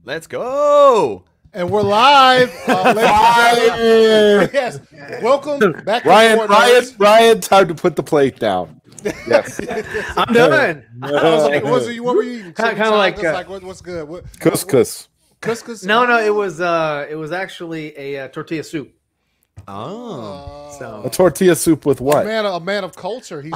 Let's go. And we're live. Yes. Welcome back to Ryan, time to put the plate down. Yes. I'm done. What were you eating? Kind of like what's good? Couscous. Couscous? No, it was actually a tortilla soup. Oh. So A tortilla soup with what? a man of culture. He's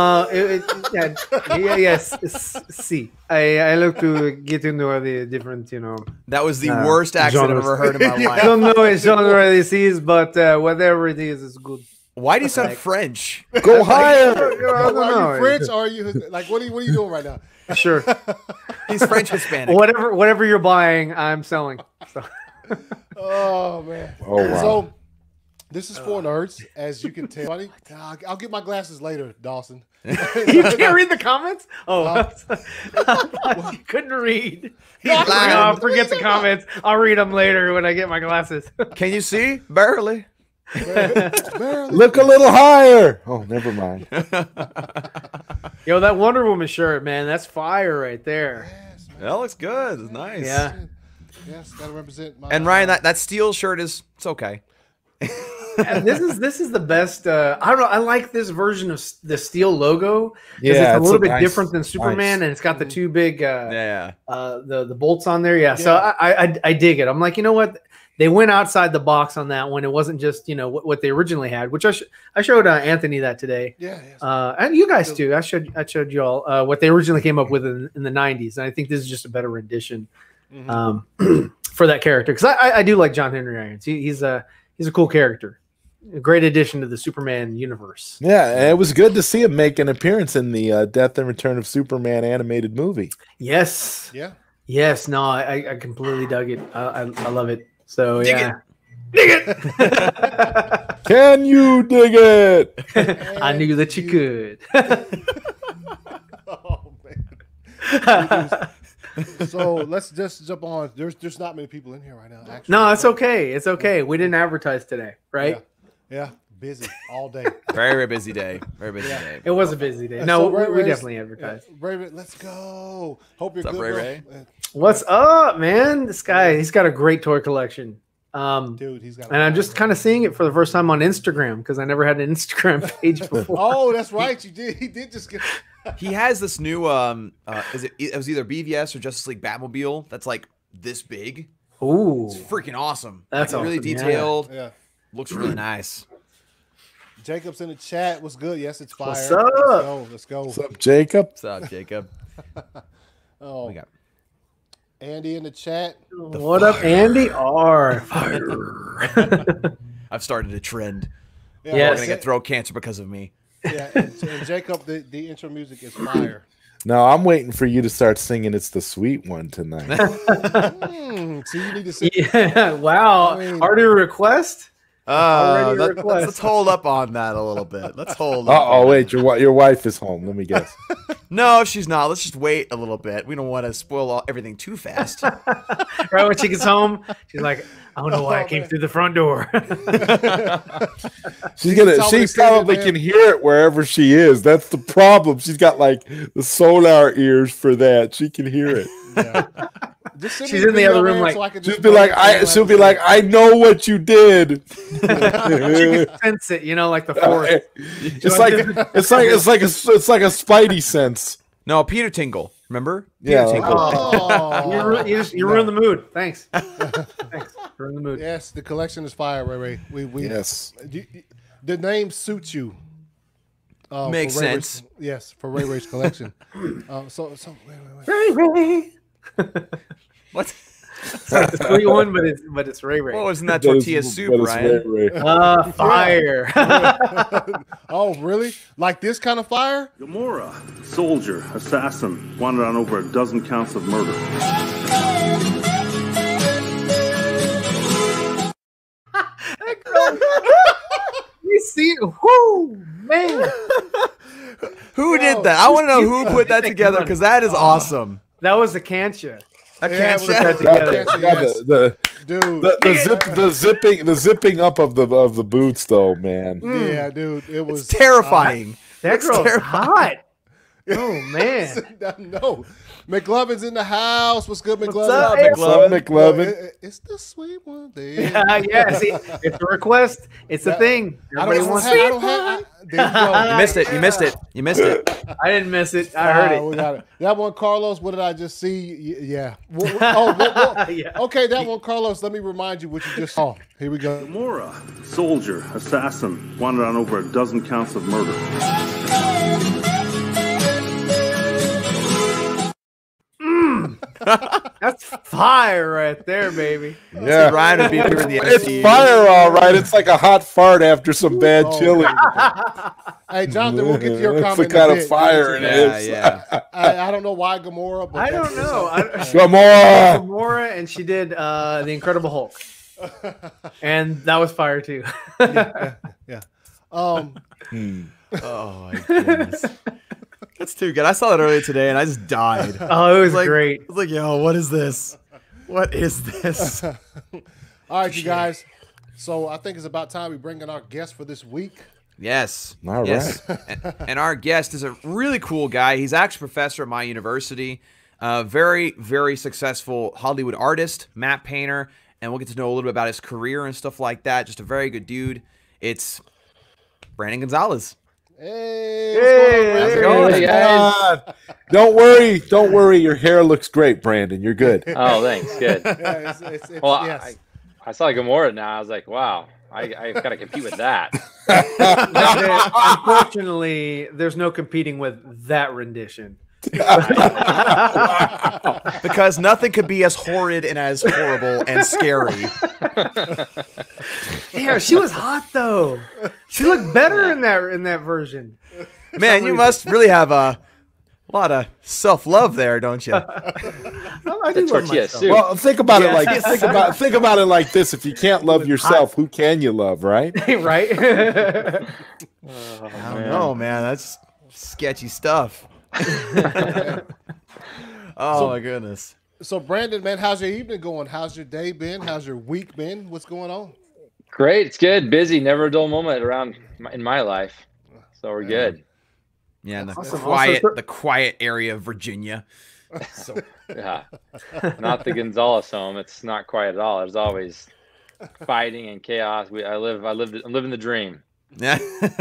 yes. See, I love to get into all the different, That was the worst accent I've ever heard in my I life. don't know what genre this is, but whatever it is good. Why do you sound French? Go higher. I don't are know. you French or are you like what are you doing right now? Sure. He's French Hispanic. Whatever you're buying, I'm selling. So. Oh man. Oh wow. So this is for nerds, as you can tell. I'll get my glasses later, Dawson. You can't read the comments? Oh, you couldn't read. Forget the comments. I'll read them later when I get my glasses. Can you see? Barely. Barely. Look a little higher. Oh, never mind. Yo, that Wonder Woman shirt, man, that's fire right there. Yes, man. That looks good. It's nice. Yeah. Yes, gotta represent my. And Ryan, that steel shirt it's okay. And this is the best. I don't know. I like this version of the steel logo. Yeah, it's a little bit nice- different than Superman, nice. and it's got the two big Yeah. the bolts on there. Yeah, so I dig it. I'm like, you know what? They went outside the box on that one. It wasn't just what they originally had, which I showed Anthony that today. Yeah. Yes. And you guys too. I showed you all what they originally came up with in the 90s, and I think this is just a better rendition for that character because I do like John Henry Irons. He's a cool character, a great addition to the Superman universe. Yeah, and it was good to see him make an appearance in the Death and Return of Superman animated movie. Yes. Yeah. Yes. No, I completely dug it. I love it. So Dig yeah. it. Dig it. Can you dig it? I knew that you could. Oh man. So let's just jump on. There's not many people in here right now. Actually. No, it's okay. It's okay. We didn't advertise today, right? Yeah. Busy all day. Very, very busy day. Very busy day. It was a busy day. So No, Ray we Ray's- definitely advertised. Ray, let's go. Hope you're What's up, good, Ray bro. What's up, man? This guy, he's got a great toy collection. Dude, he's got. And I'm just kind of seeing it for the first time on Instagram because I never had an Instagram page before. Oh, that's right. You did. He did just get. He has this new it was either BVS or Justice League Batmobile that's like this big. Ooh, It's freaking awesome. That's like, really awesome, yeah. detailed. Yeah. Looks really nice. Jacob's in the chat. What's good? Yes, it's fire. What's up? Let's go. What's up, Jacob? What's up, Jacob? Oh, We got Andy in the chat. what up, Andy? R. I've started a trend. Yeah, We're Yes. gonna get throat cancer because of me. Yeah, and Jacob, the intro music is fire. No, I'm waiting for you to start singing "It's the Sweet One" tonight. So you need to sing. Yeah, wow. I mean- Already a request? Already a request. Let's hold up on that a little bit. Let's hold up. Oh, on wait, your wife is home. Let me guess. that. No, she's not. Let's just wait a little bit. We don't want to spoil everything too fast. Right when she gets home, she's like, I don't know why I came through the front door. She tell me to sing probably it, man. can hear it wherever she is. That's the problem. She's got like the sonar ears for that. She can hear it. Yeah. Just send me She's in the video, other room, man, like- so I can She'll just be like, she'll be like, I know what you did. She can sense it, like the forest. It's like a spidey sense. No, Peter Tingle. Remember? Yeah. Peter Tingle. Oh. You ruined the mood. Thanks. Thanks. Ruined the mood. Yes, the collection is fire, Ray. We Yes. The name suits you. Makes for Ray Ray's- sense. yes, for Ray Ray's collection. So wait. Ray Ray. What? It's like the sweet one, but it's Ray Ray. What was in that tortilla soup, But it's Ryan? Ray Ray. Fire. Oh, really? Like this kind of fire? Gamora, soldier, assassin, wanted on over a dozen counts of murder. You see, whoo, man. Who did that? I want to know who put that together because that is awesome. That was the Kancha. I Yeah, can't it was say. that together. Yeah, Yes. Dude. the zipping up of the boots though, man. Yeah, dude. It was It's terrifying. That Looks girl's terrifying. hot. Oh man. No, McLovin's in the house. What's good, McLovin? up, What's up, McLovin? It's the sweet one day. Yeah, see, it's a request. It's a thing. Everybody wants I don't have. There you go. You missed it. You missed it. You missed it. I didn't miss it. I heard We it. got it. That one, Carlos. What did I just see? Yeah. Yeah. Okay, that one, Carlos. Let me remind you what you just saw. Here we go. Gamora, soldier, assassin, wanted on over a dozen counts of murder. That's fire right there, baby. Yeah. Ryan would be here in the It's MCU. fire, all right. It's like a hot fart after some bad Oh, chili. Hey, Jonathan, we'll get to your comment. It's the kind in a of bit. fire it Yeah, is. yeah. I don't know why Gamora, but I don't know. Gamora. Gamora, and she did the Incredible Hulk, and that was fire too. Yeah. Oh my goodness. That's too good. I saw that earlier today and I just died. Oh, it was Like, great. I was like, yo, what is this? What is this? All right, you guys. So I think it's about time we bring in our guest for this week. Yes. All yes. And our guest is a really cool guy. He's actually a professor at my university. Very, very successful Hollywood artist, map painter, and we'll get to know a little bit about his career and stuff like that. Just a very good dude. It's Brandon Gonzalez. Hey, what's going on, Hey, Brandon? God. Don't worry. Your hair looks great, Brandon. You're good. Oh, thanks. Good. Yeah, it's, Well, yes. I saw Gamora now. I was like, wow, I've got to compete with that. Unfortunately, there's no competing with that rendition. Because nothing could be as horrid and as horrible and scary. Yeah, she was hot though. She looked better in that version. Man, you must really have a lot of self-love there, don't you? I do love tortilla myself. soup. Well, think about it Yeah. like think about it like this. If you can't love yourself, who can you love, right? Right? I don't know, man. That's sketchy stuff. Oh my goodness. So, Brandon, man, how's your evening going? How's your day been? How's your week been? What's going on? Great. It's good. Busy. Never a dull moment in my life. So we're good. Yeah, in the Awesome. the quiet area of Virginia. So, Yeah. Not the Gonzalez home. It's not quiet at all. There's always fighting and chaos. I'm living the dream. yeah.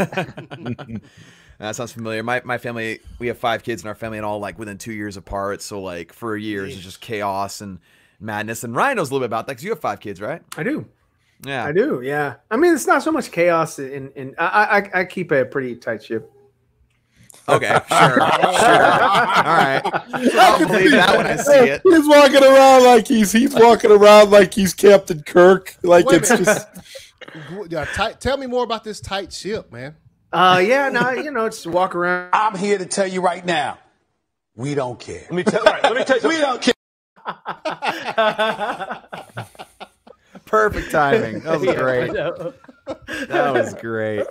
That sounds familiar. My family, we have 5 kids in our family and all like within 2 years apart. So like for years, it's just chaos and madness. And Ryan knows a little bit about that because you have 5 kids, right? I do. Yeah. I do. Yeah. I mean, it's not so much chaos in I keep a pretty tight ship. Okay, sure. All right. I'll believe that when I see it. He's walking around like he's walking around like he's Captain Kirk. Like Wait a it's minute. just Yeah, tell me more about this tight ship, man. Yeah, no, just walk around. I'm here to tell you right now, we don't care. Let me tell you, we don't care. Perfect timing. That was great. I know. That was great.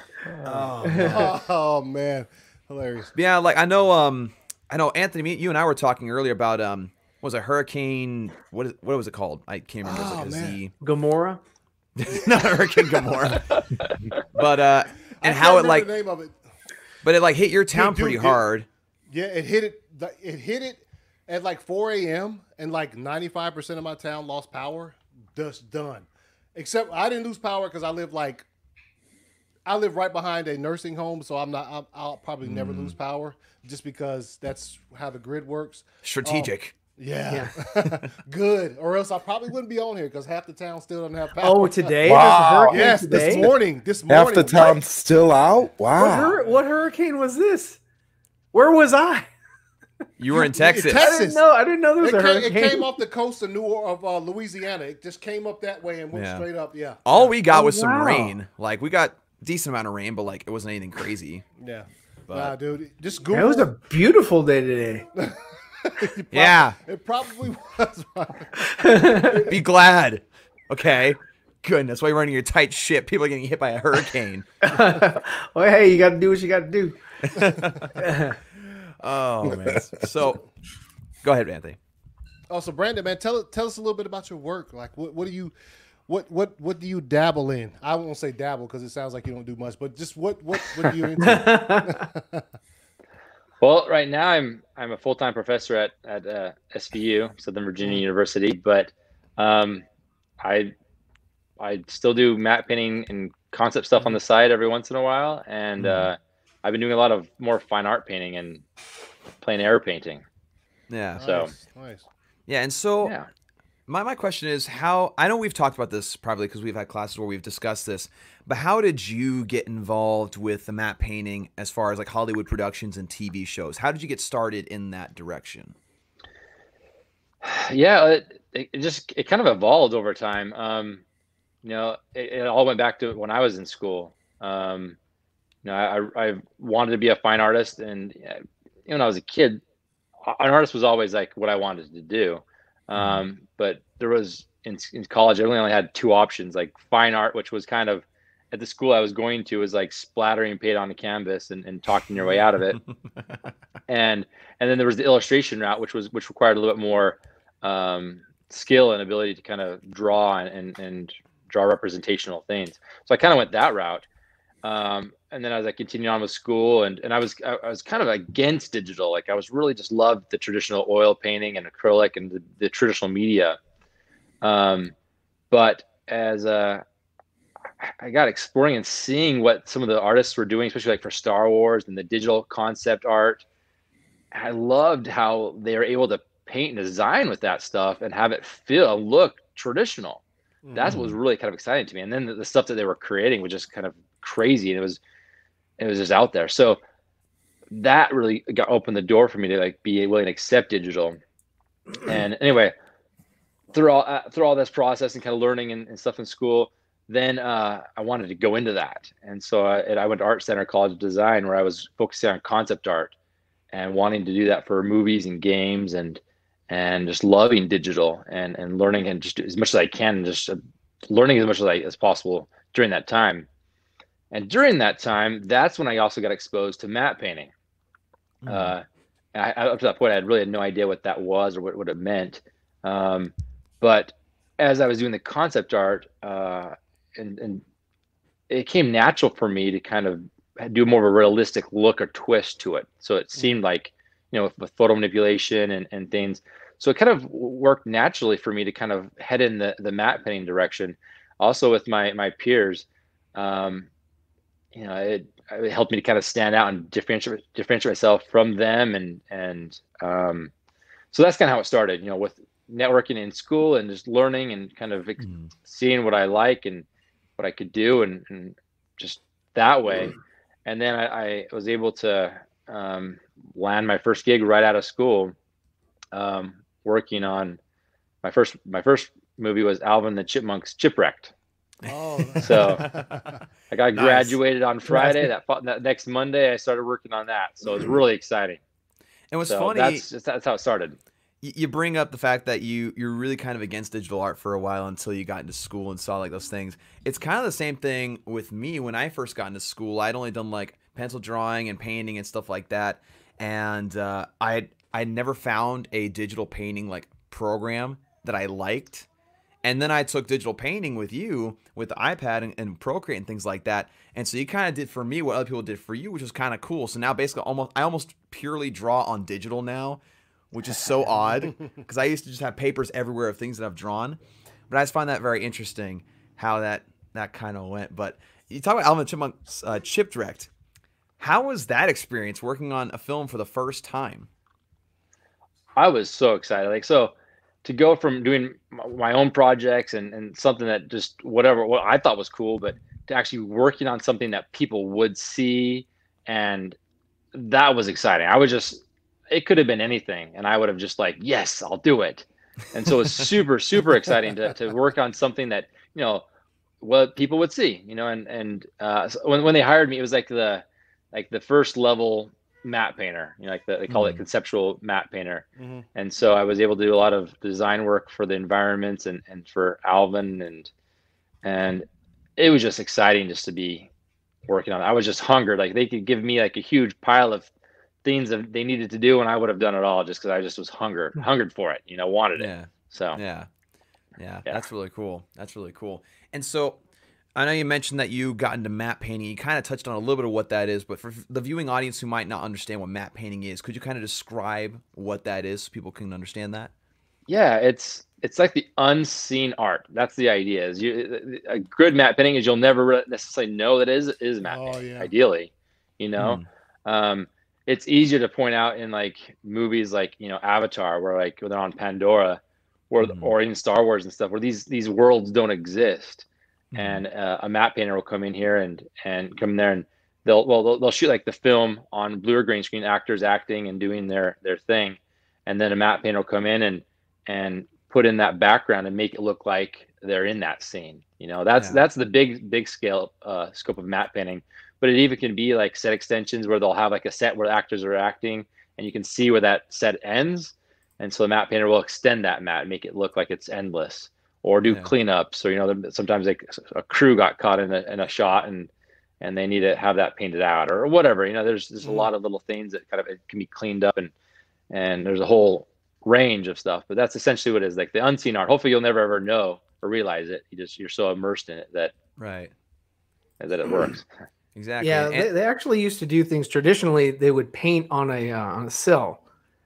Oh man, hilarious. Yeah, like I know Anthony, you and I were talking earlier about what was a hurricane, what was it called? I can't remember. It was like a Z. Gamora. Not Hurricane Gamora. But and I how can't it like remember the name of it. but it like hit your town Dude, pretty dude. hard. Yeah, it hit it. It hit it at like 4 a.m. and like 95% of my town lost power. Just done. Except I didn't lose power because I live right behind a nursing home, so I'll probably never lose power just because that's how the grid works. Strategic. Yeah. Good. Or else I probably wouldn't be on here because half the town still doesn't have power. Oh, today? Wow. There's a hurricane Yes, today? this morning. half the town's still out. Wow. What hurricane was this? Where was I? You were in Texas. Texas. I didn't know there was It a came, hurricane. it came off the coast of Louisiana. It just came up that way and went Yeah. straight up. Yeah. All we got Oh, was some wow. rain. Like we got decent amount of rain, but like it wasn't anything crazy. Yeah. But- Nah, dude. Just It Google. was a beautiful day today. Yeah. It probably was. Right. Be glad. Okay. Goodness, why are you running your tight ship? People are getting hit by a hurracane. Well, hey, you got to do what you got to do. Oh man. So go ahead, Anthony. Oh, so Brandon, man, tell us a little bit about your work. Like, what do you dabble in? I won't say dabble because it sounds like you don't do much, but just what are you into? Well, right now I'm a full-time professor at SVU, Southern Virginia University, but um, I I still do matte painting and concept stuff on the side every once in a while, and I've been doing a lot of more fine art painting and plein air painting. Yeah. So Nice. Yeah. And so yeah. my question is how I know we've talked about this probably because we've had classes where we've discussed this, but how did you get involved with the matte painting as far as like Hollywood productions and TV shows? How did you get started in that direction? Yeah, it kind of evolved over time. It all went back to when I was in school. I wanted to be a fine artist, and when I was a kid, an artist was always like what I wanted to do. But there was in college, I really only had two options, like fine art, which was kind of at the school I was going to was like splattering paint on the canvas and talking your way out of it. and then there was the illustration route, which required a little bit more skill and ability to kind of draw and draw representational things. So I kind of went that route. And then as I continued on with school, and I was kind of against digital. Like I was really just loved the traditional oil painting and acrylic and the traditional media. But as I got exploring and seeing what some of the artists were doing, especially like for Star Wars and the digital concept art, I loved how they were able to paint and design with that stuff and have it feel look traditional. That's what was really kind of exciting to me. And then the stuff that they were creating was just kind of crazy, and it was just out there. So that really got opened the door for me to like be willing to accept digital. And anyway, through all this process and kind of learning and stuff in school, then I wanted to go into that. And so I went to Art Center College of Design, where I was focusing on concept art and wanting to do that for movies and games and just loving digital and learning and just as much as I can, just learning as much as possible during that time. And during that time, that's when I also got exposed to matte painting. Up to that point, I really had no idea what that was or what it meant. But as I was doing the concept art, and it came natural for me to kind of do more of a realistic look or twist to it. So it seemed like, with photo manipulation and things. So it kind of worked naturally for me to kind of head in the matte painting direction. Also with my peers, it helped me to kind of stand out and differentiate myself from them. And so that's kind of how it started, with networking in school and just learning and kind of seeing what I like and what I could do and just that way. And then I was able to land my first gig right out of school, working on my first movie was Alvin the Chipmunks Chipwrecked. Oh, so I got graduated on Friday. That next Monday, I started working on that. So it was really exciting. And what's funny, that's how it started. You bring up the fact that you're really kind of against digital art for a while until you got into school and saw like those things. It's kind of the same thing with me. When I first got into school, I'd only done like pencil drawing and painting and stuff like that. And I never found a digital painting like program that I liked. And then I took digital painting with you with the iPad and Procreate and things like that. And so you kind of did for me what other people did for you, which was kind of cool. So now basically I almost purely draw on digital now, which is so odd because I used to just have papers everywhere of things that I've drawn. But I just find that very interesting how that kind of went. But you talk about Alvin the Chipmunks Chipwrecked. How was that experience working on a film for the first time? I was so excited. To go from doing my own projects and something that just what I thought was cool, but to actually working on something that people would see, and that was exciting. It could have been anything, and I would have just like, yes, I'll do it. And so it was super, super exciting to work on something that, what people would see, so when they hired me, it was like the first level matte painter, they call it conceptual matte painter. And so I was able to do a lot of design work for the environments and for Alvin and it was just exciting just to be working on it. I was just hungered. Like they could give me like a huge pile of things that they needed to do and I would have done it all just because I just was hungered for it, wanted it. So yeah, that's really cool. And so I know you mentioned that you got into matte painting. You kind of touched on a little bit of what that is, but for the viewing audience who might not understand what matte painting is, could you kind of describe what that is so people can understand that? Yeah, it's like the unseen art. That's the idea. Is a good matte painting is you'll never necessarily know that is matte painting. Ideally, you know, it's easier to point out in like movies like Avatar, where like when they're on Pandora, or in Star Wars and stuff, where these worlds don't exist, and a matte painter will come in here and come in there and they'll shoot like the film on blue or green screen, actors acting and doing their thing, and then a matte painter will come in and put in that background and make it look like they're in that scene. That's the big scale scope of matte painting. But it even can be like set extensions where they'll have like a set where the actors are acting and you can see where that set ends. And so the matte painter will extend that matte and make it look like it's endless, or do cleanups. Or, sometimes a crew got caught in a shot and they need to have that painted out or whatever. There's a lot of little things that kind of it can be cleaned up, and there's a whole range of stuff. But that's essentially what it is, like the unseen art. Hopefully you'll never ever know or realize it. You're so immersed in it that it works. Exactly. Yeah, they actually used to do things traditionally. They would paint on a cell,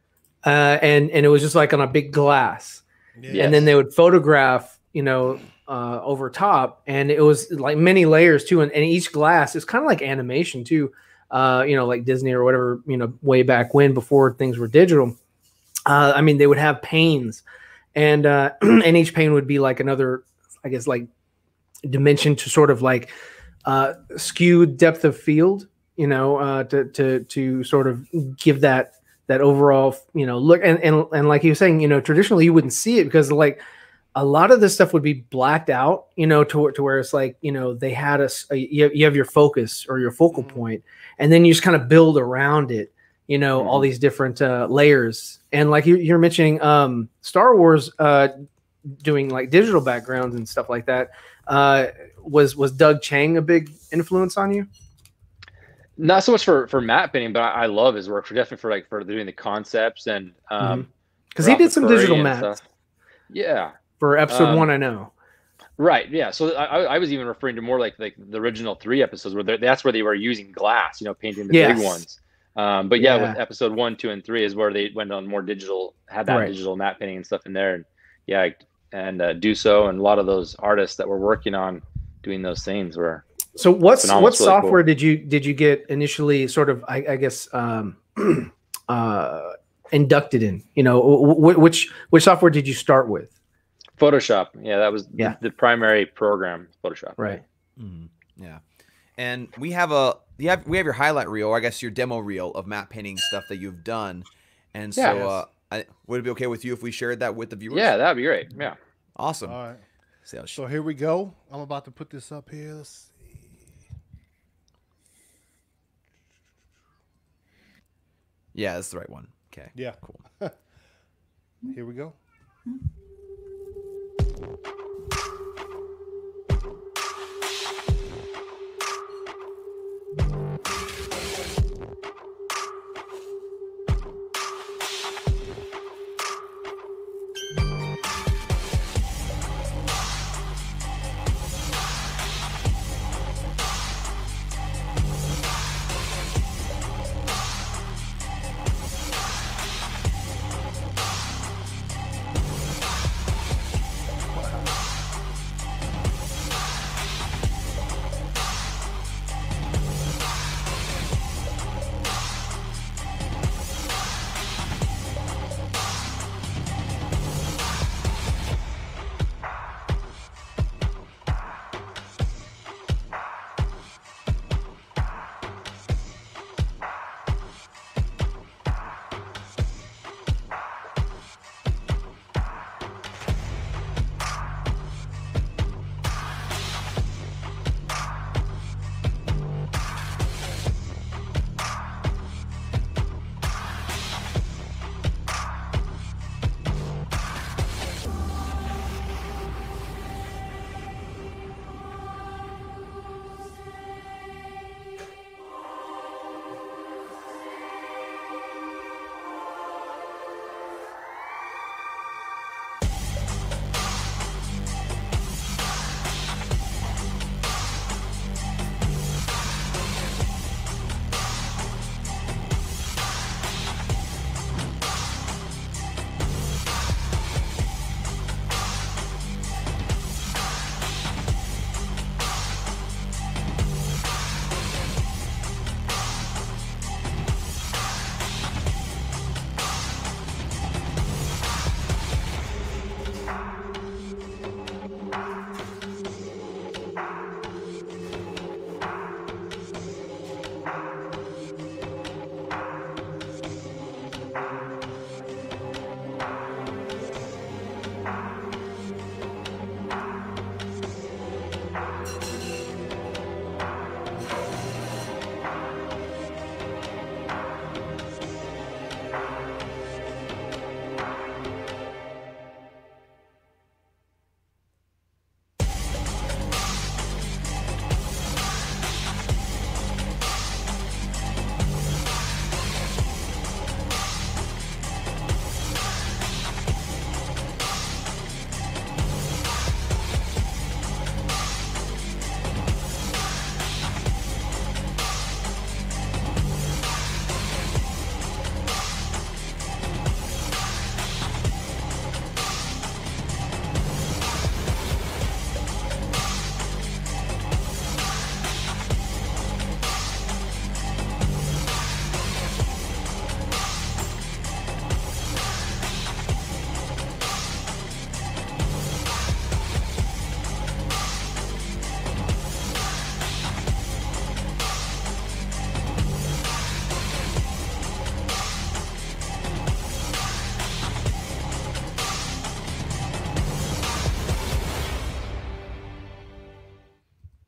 and it was just like on a big glass, and then they would photograph, over top, and it was like many layers too, and each glass is kind of like animation too, like Disney or whatever, way back when before things were digital. I mean, they would have panes, and and each pane would be like another, I guess, like dimension to sort of like skewed depth of field, to sort of give that overall, look. And like you were saying, traditionally you wouldn't see it because like a lot of this stuff would be blacked out, to where it's like, they had you have your focus or your focal point, and then you just kind of build around it, all these different layers. And like you're mentioning Star Wars doing like digital backgrounds and stuff like that. Was Doug Chiang a big influence on you? Not so much for matte painting, but I love his work definitely for doing the concepts and because he did some digital matte. Yeah, for episode 1, I know. Right. Yeah. So I was even referring to more like the original 3 episodes where that's where they were using glass, painting the big ones. But with episode 1, 2, and 3 is where they went on more digital, had that digital matte painting and stuff in there. And Duso and a lot of those artists that were working on doing those things were. So what really software cool. did you get initially sort of, I guess, inducted in? Which software did you start with? Photoshop. Yeah, that was the primary program, Photoshop. Right. Yeah. And we have your highlight reel, or I guess your demo reel of matte painting stuff that you've done. And so would it be okay with you if we shared that with the viewers? Yeah, that'd be great. Yeah. Awesome. All right. So here we go. I'm about to put this up here. Let's see. Yeah, that's the right one. Okay. Yeah. Cool. Here we go.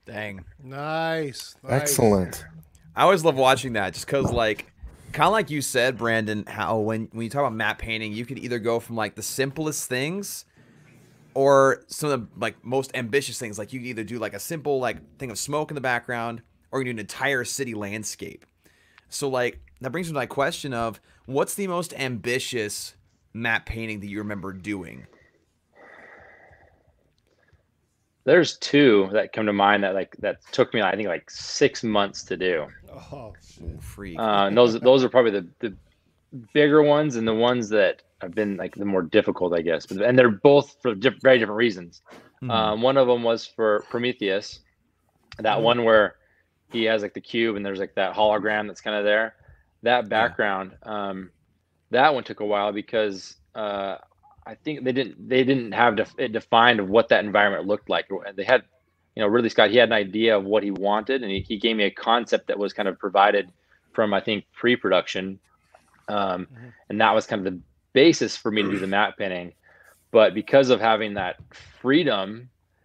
Dang. Nice. Excellent. I always love watching that just because, like, kind of like you said, Brandon, how when you talk about matte painting, you could either go from, like, the simplest things or some of the, like, most ambitious things. Like, you could either do, like, a simple, like, thing of smoke in the background or you do an entire city landscape. So, like, that brings me to my question of what's the most ambitious matte painting that you remember doing? There's two that come to mind that took me, I think, like 6 months to do. Oh, shit. Ooh, freak. And those are probably the bigger ones and the ones that have been like the more difficult, I guess. And they're both for very different reasons. One of them was for Prometheus, that one where he has like the cube and there's like that hologram that's kind of there. That background, that one took a while because I think they didn't have it defined of what that environment looked like. They had, Ridley Scott, he had an idea of what he wanted, and he gave me a concept that was kind of provided from, I think, pre-production, and that was kind of the basis for me to do the matte painting. But because of having that freedom,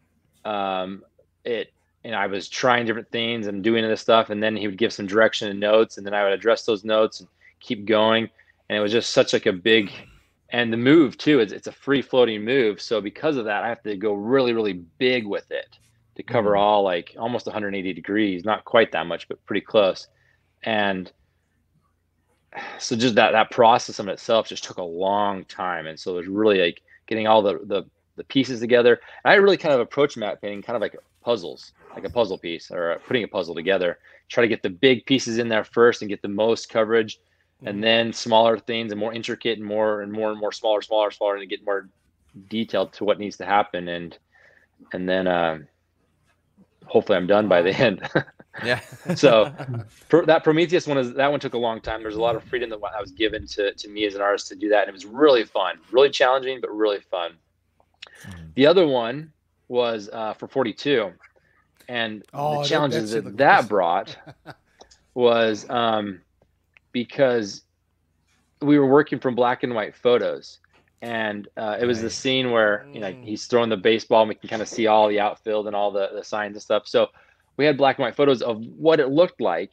I was trying different things and doing this stuff, and then he would give some direction and notes, and then I would address those notes and keep going, and it was just such like a big. And the move too, it's a free floating move. So because of that, I have to go really, really big with it to cover all like almost 180 degrees, not quite that much, but pretty close. And so just that process in itself just took a long time. And so it was really like getting all the pieces together. And I really kind of approach matte painting kind of like puzzles, like a puzzle piece or putting a puzzle together, try to get the big pieces in there first and get the most coverage. And then smaller things and more intricate and more smaller, and get more detailed to what needs to happen. And then hopefully I'm done by the end. Yeah. So that Prometheus one took a long time. There's a lot of freedom that I was given to me as an artist to do that. And it was really fun, really challenging, but really fun. The other one was for 42. And the challenges that brought was because we were working from black and white photos, and it was the scene where he's throwing the baseball and we can kind of see all the outfield and all the signs and stuff. So we had black and white photos of what it looked like,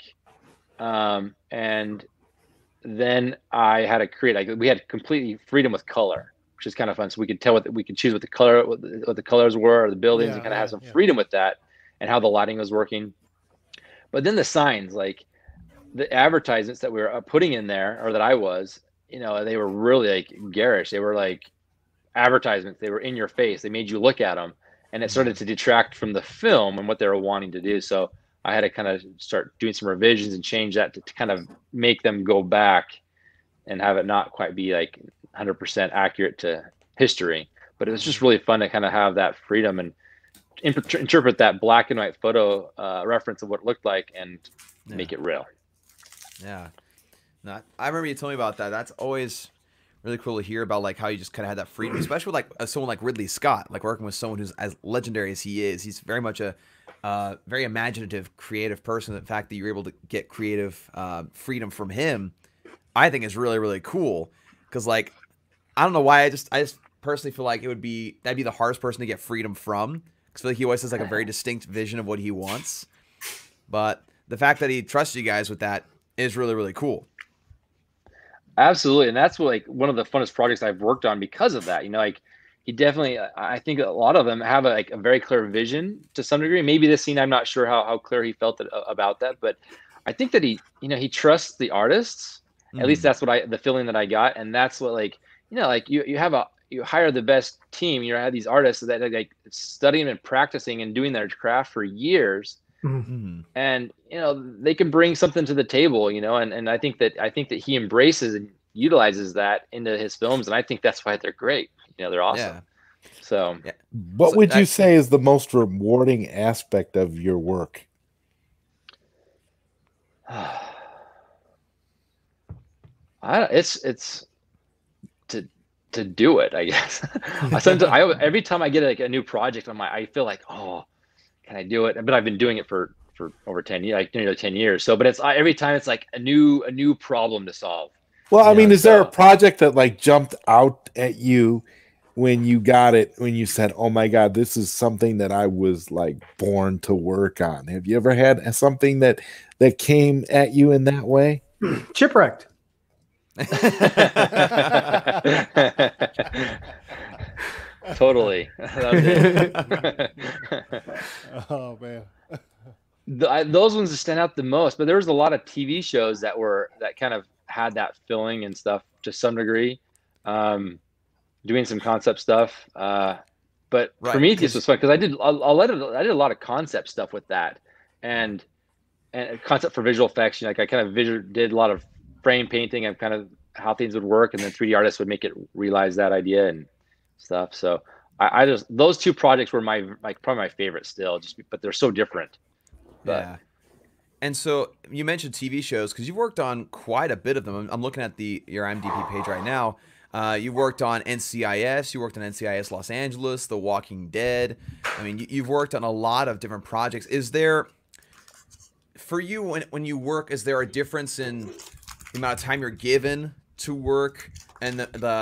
and then I had to create we had completely freedom with color, which is kind of fun. So we could tell we could choose what the colors were or the buildings, and kind of have some freedom with that and how the lighting was working. But then the signs, like the advertisements that we were putting in there, or that I was, they were really like garish. They were like advertisements. They were in your face. They made you look at them, and it started to detract from the film and what they were wanting to do. So I had to kind of start doing some revisions and change that to kind of make them go back and have it not quite be like 100% accurate to history. But it was just really fun to kind of have that freedom and interpret that black and white photo reference of what it looked like and make it real. Yeah. I remember you told me about that. That's always really cool to hear about, like, how you just kind of had that freedom, especially with, like, someone like Ridley Scott, like working with someone who's as legendary as he is. He's very much a very imaginative, creative person. The fact that you're able to get creative freedom from him, I think is really, really cool. Because, like, I don't know why, I just personally feel like that'd be the hardest person to get freedom from. Because I feel like he always has, like, a very distinct vision of what he wants. But the fact that he trusts you guys with that is really, really cool. Absolutely. And that's what, like, one of the funnest projects I've worked on because of that. Like, he definitely, I think a lot of them have a very clear vision to some degree. Maybe this scene, I'm not sure how clear he felt about that, but I think that he trusts the artists. At least that's what the feeling that I got. And that's what, like, you hire the best team. You have these artists that like studying and practicing and doing their craft for years. And they can bring something to the table, and I think that he embraces and utilizes that into his films, and I think that's why they're great. They're awesome. Yeah. So what would you say is the most rewarding aspect of your work? It's to do it, I guess. Every time I get like a new project, I feel like, oh, can I do it? But I've been doing it for over 10 years, 10 years. So, but it's every time it's like a new problem to solve. Well, I mean, is there a project that like jumped out at you when you got it, when you said, "Oh my God, this is something that I was like born to work on"? Have you ever had something that came at you in that way? Chipwrecked. Totally. That was it. Oh man. Those ones stand out the most, but there was a lot of TV shows that kind of had that feeling and stuff to some degree, doing some concept stuff. But Right, Prometheus was fun because I did a lot of concept stuff with that, and concept for visual effects. You know, like I kind of did a lot of frame painting and kind of how things would work, and then 3D artists would make it realize that idea and stuff. So I just, those two projects were probably my favorite still, but they're so different. But, yeah. And so you mentioned TV shows because you've worked on quite a bit of them. I'm looking at your IMDb page right now. You worked on NCIS. You worked on NCIS Los Angeles, The Walking Dead. I mean, you've worked on a lot of different projects. Is there, for you, when you work, is there a difference in the amount of time you're given to work and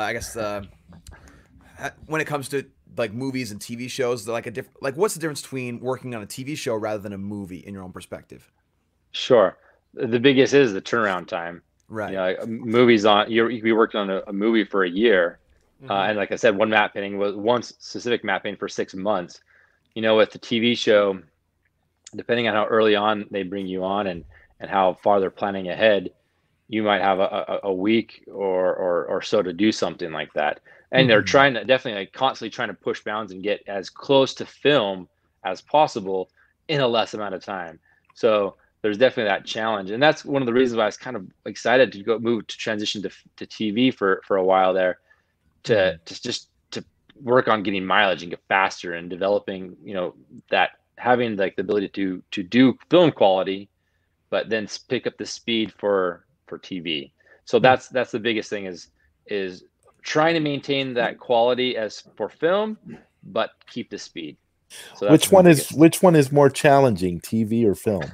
when it comes to like movies and TV shows, what's the difference between working on a TV show rather than a movie in your own perspective? Sure. The biggest is the turnaround time. Right. You know, like, movies you could be working on a movie for a year. And like I said, one specific map painting for 6 months. You know, with the TV show, depending on how early on they bring you on and how far they're planning ahead, you might have a week or so to do something like that. And they're definitely constantly trying to push bounds and get as close to film as possible in a less amount of time. So there's definitely that challenge. And that's one of the reasons why I was kind of excited to transition to TV for a while there, to work on getting mileage and get faster and developing, you know, that having like the ability to do film quality, but then pick up the speed for TV. So that's the biggest thing is trying to maintain that quality as for film, but keep the speed. So that's which one is more challenging, TV or film?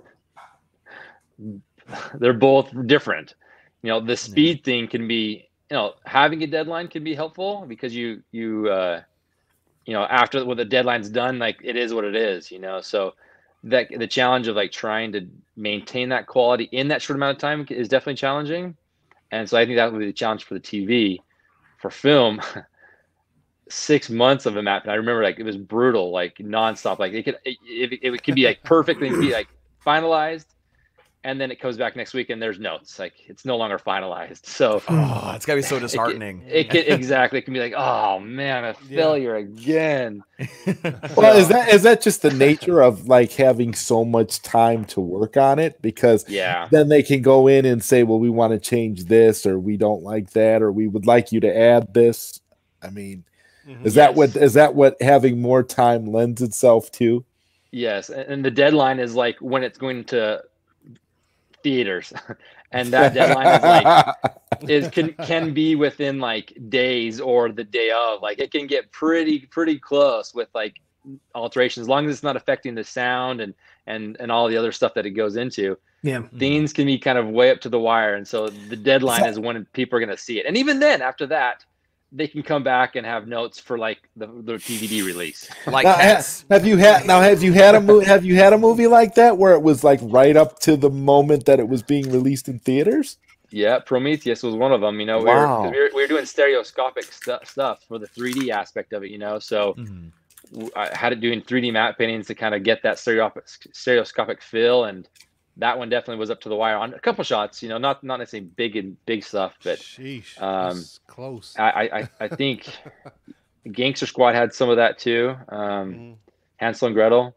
They're both different. You know, the speed thing can be, you know, having a deadline can be helpful because you know, after when the deadline's done, like it is what it is, you know. So that the challenge of like trying to maintain that quality in that short amount of time is definitely challenging. And so I think that would be the challenge for the TV. For film, 6 months of a map, and I remember like it was brutal, like nonstop. Like it could be like perfect and be like finalized, and then it comes back next week and there's notes, like it's no longer finalized. So it's gotta be so disheartening. It can be like, oh man, a failure again. Well, is that just the nature of like having so much time to work on it? Because then they can go in and say, well, we want to change this, or we don't like that, or we would like you to add this. I mean, is that what having more time lends itself to? Yes, and the deadline is like when it's going to theaters, and that deadline is like can be within like days or the day of. Like it can get pretty close with like alterations, as long as it's not affecting the sound and all the other stuff that it goes into. Yeah, things can be kind of way up to the wire, and so the deadline is when people are going to see it. And even then, after that, they can come back and have notes for like the DVD release. Like have you had a movie like that where it was like right up to the moment that it was being released in theaters? Yeah, Prometheus was one of them. You know, we were doing stereoscopic stuff for the 3D aspect of it. You know, so I had it doing 3D matte paintings to kind of get that stereoscopic feel, and that one definitely was up to the wire on a couple shots. You know, not necessarily big stuff, but that's close. I think Gangster Squad had some of that too. Hansel and Gretel.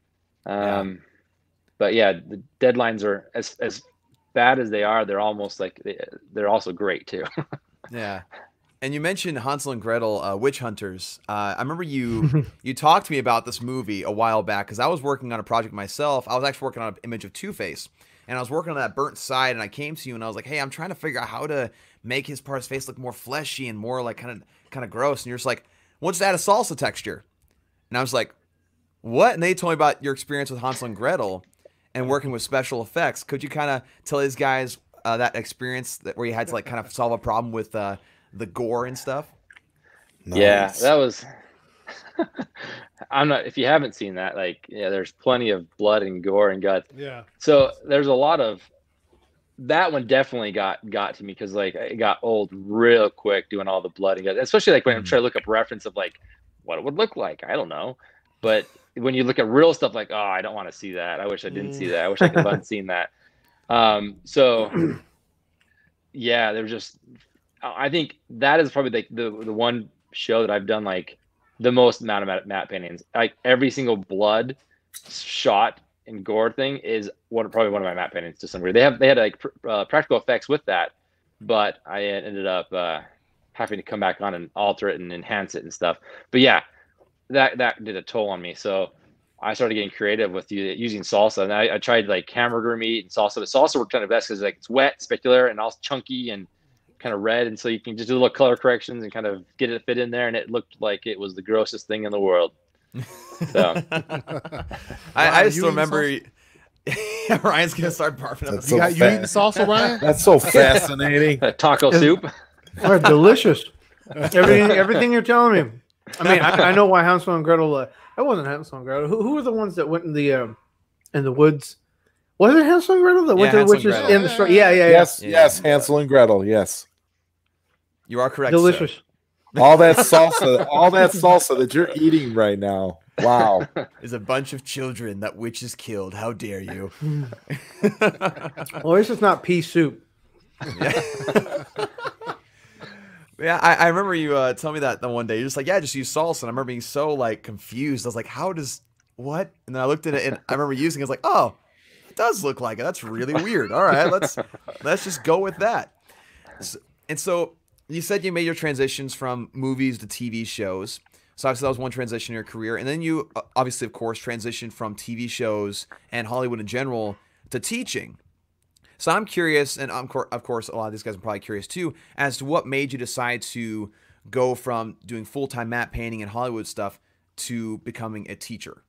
But yeah, the deadlines are as bad as they are. They're almost like they're also great too. Yeah. And you mentioned Hansel and Gretel, Witch Hunters. I remember you talked to me about this movie a while back because I was working on a project myself. I was actually working on an image of Two-Face, and I was working on that burnt side. And I came to you and I was like, "Hey, I'm trying to figure out how to make his part of his face look more fleshy and more like kind of gross." And you're just like, "We'll just add a salsa texture." And I was like, "What?" And they told me about your experience with Hansel and Gretel and working with special effects. Could you kind of tell these guys that experience where you had to like kind of solve a problem with the gore and stuff? Nice. Yeah, that was. I'm not. If you haven't seen that, like, yeah, there's plenty of blood and gore and guts. Yeah. So there's a lot of that one definitely got to me because like it got old real quick doing all the blood and guts, especially like when I'm trying to look up reference of like what it would look like. I don't know, but when you look at real stuff, like, oh, I don't want to see that. I wish I didn't see that. I wish I could have unseen that. So yeah, there's just. I think that is probably like the one show that I've done like the most amount of matte paintings. Like every single blood shot and gore thing is probably one of my matte paintings to some degree. They had like practical effects with that, but I ended up having to come back on and alter it and enhance it and stuff. But yeah, that did a toll on me. So I started getting creative with using salsa, and I tried like hamburger meat and salsa. But salsa worked kind of best because like it's wet, specular, and also chunky and kind of red, and so you can just do little color corrections and kind of get it fit in there, and it looked like it was the grossest thing in the world. So I still remember Ryan's gonna start barfing up. You eating salsa, Ryan? That's so fascinating. Taco soup. Oh, delicious. Everything you're telling me. I mean, I know why Hansel and Gretel. I wasn't Hansel and Gretel. Who were the ones that went in the woods? Was it Hansel and Gretel that went to the witches in the store? Yeah. Yes, Hansel and Gretel. Yes, you are correct. Delicious. Sir. All that salsa that you're eating right now. Wow. Is a bunch of children that witches killed. How dare you? Well, this is not pea soup. Yeah, I remember you telling me that the one day. You're just like, yeah, just use salsa. And I remember being so like confused. I was like, how does what? And then I looked at it and I remember using it. I was like, oh, it does look like it. That's really weird. All right, let's just go with that. So you said you made your transitions from movies to TV shows. So obviously that was one transition in your career. And then you obviously, of course, transitioned from TV shows and Hollywood in general to teaching. So I'm curious, and of course, a lot of these guys are probably curious too, as to what made you decide to go from doing full-time matte painting and Hollywood stuff to becoming a teacher.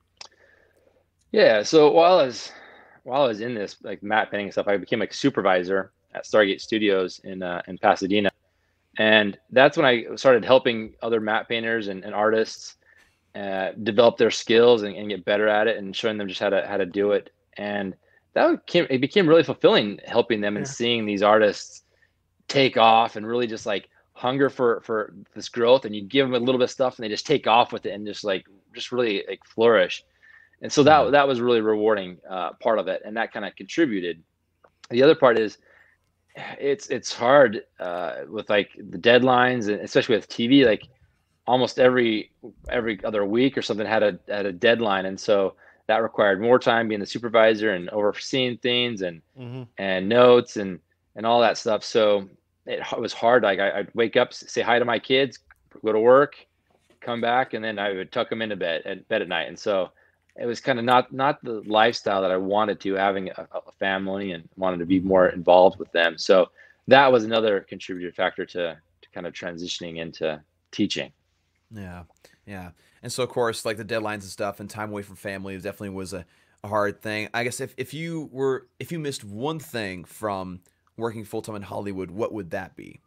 Yeah, so while I was in this like matte painting stuff, I became like a supervisor at Stargate Studios in Pasadena, and that's when I started helping other matte painters and artists develop their skills and get better at it, and showing them just how to do it. And it became really fulfilling helping them and seeing these artists take off and really just like hunger for this growth. And you give them a little bit of stuff and they just take off with it and just really like flourish. And so that was really rewarding part of it. And that kind of contributed. The other part is it's hard with like the deadlines, and especially with TV, like almost every other week or something had a deadline. And so that required more time being the supervisor and overseeing things and notes and all that stuff. So it was hard. Like I'd wake up, say hi to my kids, go to work, come back, and then I would tuck them into bed at night. And so it was kind of not the lifestyle that I wanted to, having a family and wanted to be more involved with them. So that was another contributor factor to kind of transitioning into teaching. Yeah. And so, of course, like the deadlines and stuff and time away from family definitely was a hard thing. I guess if you missed one thing from working full-time in Hollywood, what would that be?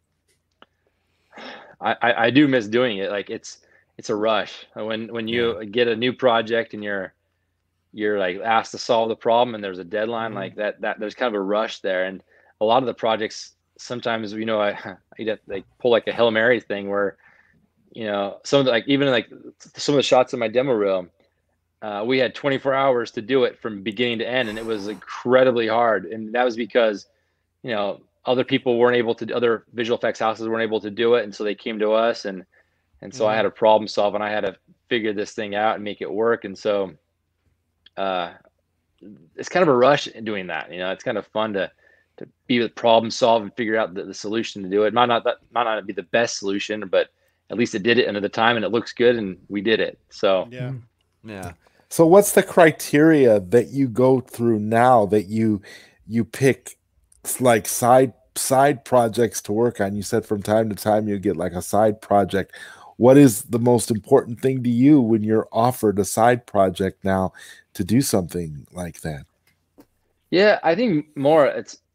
I do miss doing it. Like it's a rush when you get a new project and you're like asked to solve the problem and there's a deadline like that there's kind of a rush there. And a lot of the projects sometimes, I like pull like a Hail Mary thing where, some of the shots in my demo reel, we had 24 hours to do it from beginning to end, and it was incredibly hard. And that was because, other people weren't able to, other visual effects houses weren't able to do it, and so they came to us, and so I had a problem solve, and I had to figure this thing out and make it work. And so, it's kind of a rush in doing that. It's kind of fun to be the problem solve and figure out the solution to do it. It might not be the best solution, but at least it did it under the time and it looks good and we did it. So yeah. So what's the criteria that you go through now that you pick like side projects to work on? You said from time to time you get like a side project. What is the most important thing to you when you're offered a side project now to do something like that? Yeah, I think more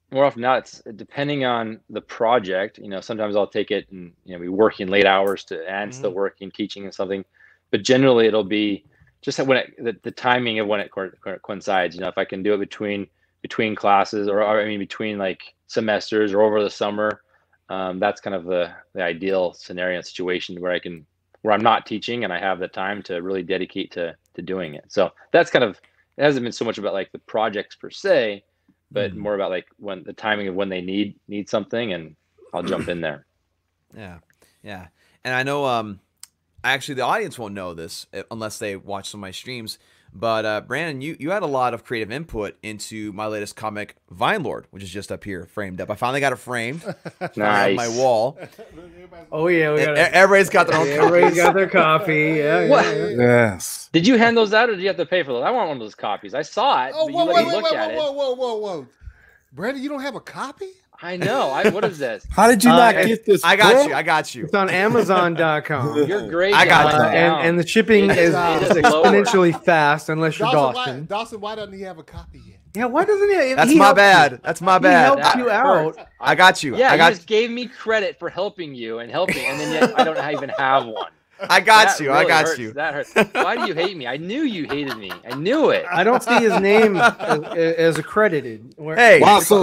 more often now, it's depending on the project. You know, sometimes I'll take it and, you know, be working late hours and still working, teaching and something. But generally it'll be just when the timing of when it coincides. You know, if I can do it between classes or I mean, between like semesters or over the summer, that's kind of the ideal scenario and situation where I'm not teaching and I have the time to really dedicate to doing it. So that's kind of, it hasn't been so much about like the projects per se, but more about like when the timing of when they need something, and I'll jump in there. Yeah. And I know, actually the audience won't know this unless they watch some of my streams, but Brandon, you had a lot of creative input into my latest comic, Vinelord, which is just up here, framed up. I finally got it framed. Nice. On my wall. Oh yeah, everybody's got their own. Everybody's got their copy. Yeah. Yes. Did you hand those out, or did you have to pay for those? I want one of those copies. I saw it. Oh, whoa. Brandon, you don't have a copy? I know. What is this? How did you not get this? I got you. It's on Amazon.com. You're great. I got you. And the shipping is exponentially fast unless you're Dawson. Dawson, why doesn't he have a copy yet? Yeah, why doesn't he? That's my bad. That's my bad. He helped you out. I got you. Yeah, you just gave me credit for helping you, and then yet I don't even have one. I got you. Really I got hurts. you. That hurts. Why do you hate me? I knew you hated me. I knew it. I don't see his name as accredited. Hey, wow. So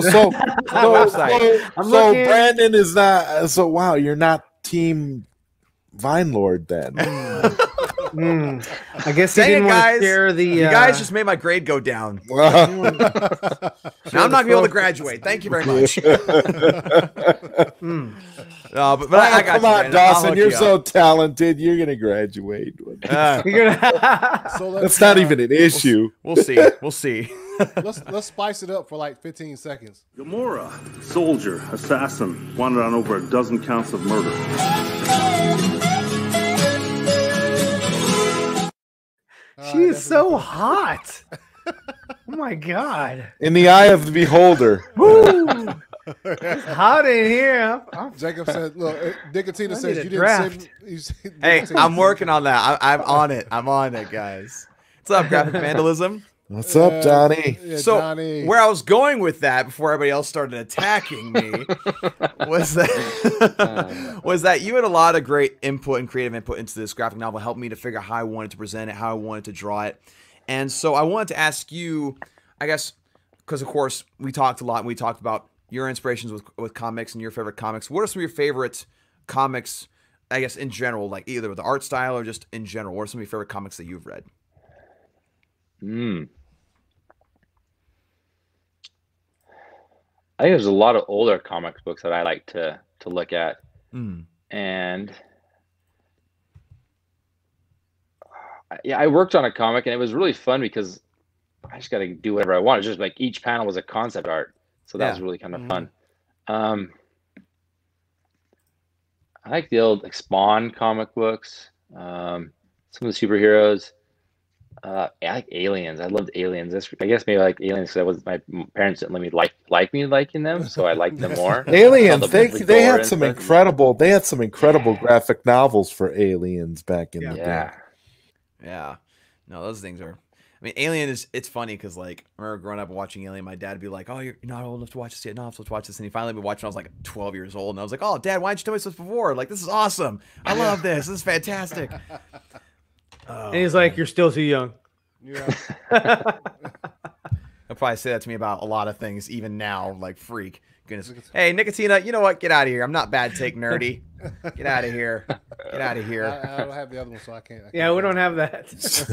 Brandon is not. So wow, you're not team Vinelord then. I guess he didn't want to share the. You guys just made my grade go down. Now I'm not gonna be able to graduate. Thank you very much. No, but I got come on, Dawson. You're so talented. You're gonna graduate. That's not even an issue. We'll see. We'll see. Let's spice it up for like 15 seconds. Gamora, soldier, assassin, wanted on over a dozen counts of murder. She is so hot. Oh my god! In the eye of the beholder. It's hot in here. Jacob said, "Look, Nicotina says you didn't send." Hey, I'm working on that. I'm on it. I'm on it, guys. What's up, Graphic Vandalism? What's up, Johnny? Yeah, so Johnny. Where I was going with that before everybody else started attacking me was that you had a lot of great input and creative input into this graphic novel, helped me to figure out how I wanted to present it, how I wanted to draw it. And so I wanted to ask you, I guess, because of course we talked a lot and we talked about your inspirations with comics and your favorite comics. What are some of your favorite comics, I guess, in general, like either with the art style or just in general? What are some of your favorite comics that you've read? I think there's a lot of older comics books that I like to look at. And yeah, I worked on a comic and it was really fun because I just got to do whatever I want. It's just like each panel was a concept art. So that was really kind of fun. I like the old Spawn comic books, some of the superheroes. I like Aliens. I loved Aliens. I guess maybe I like Aliens because my parents didn't let me like me liking them, so I liked them more. Aliens. They had some incredible. They had some incredible graphic novels for Aliens back in the day. Yeah. No, those things are. I mean, Alien is, it's funny because, like, I remember growing up watching Alien, my dad would be like, oh, you're not old enough to watch this yet. No, let's watch this. And he finally been watching when I was like 12 years old. And I was like, oh, Dad, why didn't you tell me this before? Like, this is awesome. I love this. This is fantastic. And he's like, you're still too young. Yeah. He'll probably say that to me about a lot of things, even now, like, freak. Goodness. Hey, Nicotina, you know what? Get out of here. I'm not bad take nerdy. Get out of here. Get out of here. I don't have the other one, so I can't. Yeah, we don't have that.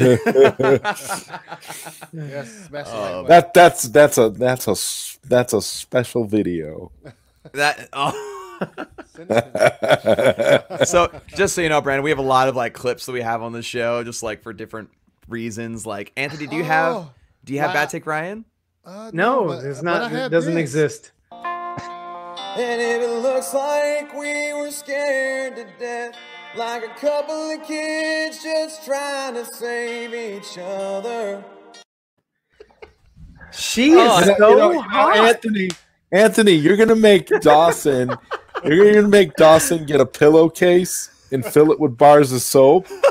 That's a special video. So just so you know, Brandon, we have a lot of like clips that we have on the show, just like for different reasons. Like Anthony, do you have Bad Take Ryan? No, it's not. It doesn't exist. And if it looks like we were scared to death, like a couple of kids just trying to save each other. She is so hot. Anthony, you're gonna make Dawson. You're gonna make Dawson get a pillowcase and fill it with bars of soap. Dude,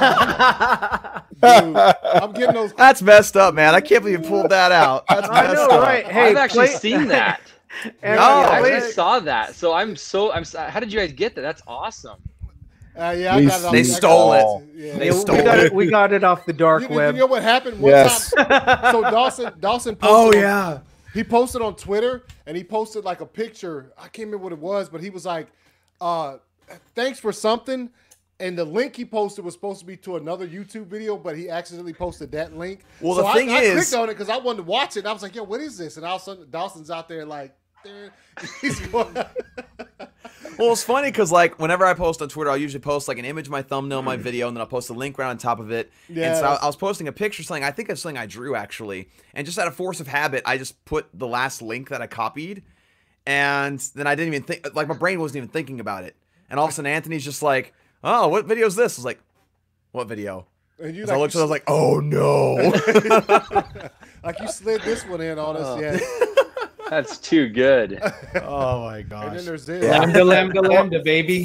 I'm getting those. That's messed up, man. I can't believe you pulled that out. That's messed up. Right? Hey, I've actually seen that. I just saw that. So I'm how did you guys get that? That's awesome. Yeah, I got it. They stole it. Yeah. They stole it. We got it off the dark web. You know what happened? One time, so Dawson posted he posted on Twitter, and he posted like a picture. I can't remember what it was, but he was like, thanks for something. And the link he posted was supposed to be to another YouTube video, but he accidentally posted that link. Well, so the thing I is, clicked on it because I wanted to watch it. And I was like, yo, what is this? And all of a sudden, Dawson's out there like, he's going. Well, it's funny because like whenever I post on Twitter, I'll usually post like an image of my thumbnail, my video, and then I'll post a link right on top of it. Yeah. And so I was posting a picture, something I think it's something I drew actually, and just out of force of habit, I just put the last link that I copied, and then I didn't even think, like my brain wasn't even thinking about it, and all of a sudden Anthony's just like, "Oh, what video is this?" I was like, "What video?" And you, like, I looked at it, I was like, "Oh no!" Like you slid this one in on us, yeah. That's too good. Oh my gosh. And then there's this. Lambda, baby.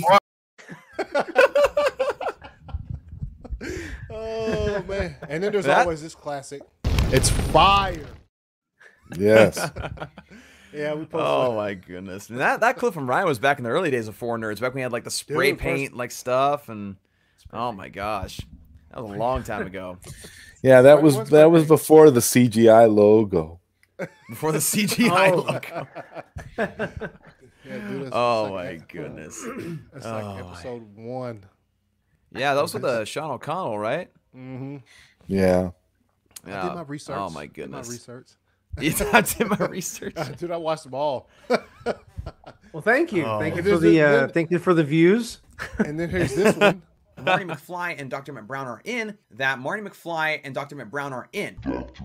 Oh man. And then there's always this classic. It's fire. Yes. Yeah, we posted. Oh my goodness. And that clip from Ryan was back in the early days of Four Nerds, back when we had like the spray paint like stuff, and oh my gosh. That was a long time ago. Yeah, that was before the CGI logo. Before the CGI logo. Yeah, dude, oh my goodness. That's like episode 1. Yeah, that was with Sean O'Connell, right? Mm-hmm. Yeah. I did my research. Oh my goodness. I did my research. Dude, I watched them all. Well, thank you. Thank you for the views. And then here's this one. Marty McFly and Dr. Emmett Brown are in. That Marty McFly and Dr. Emmett Brown are in.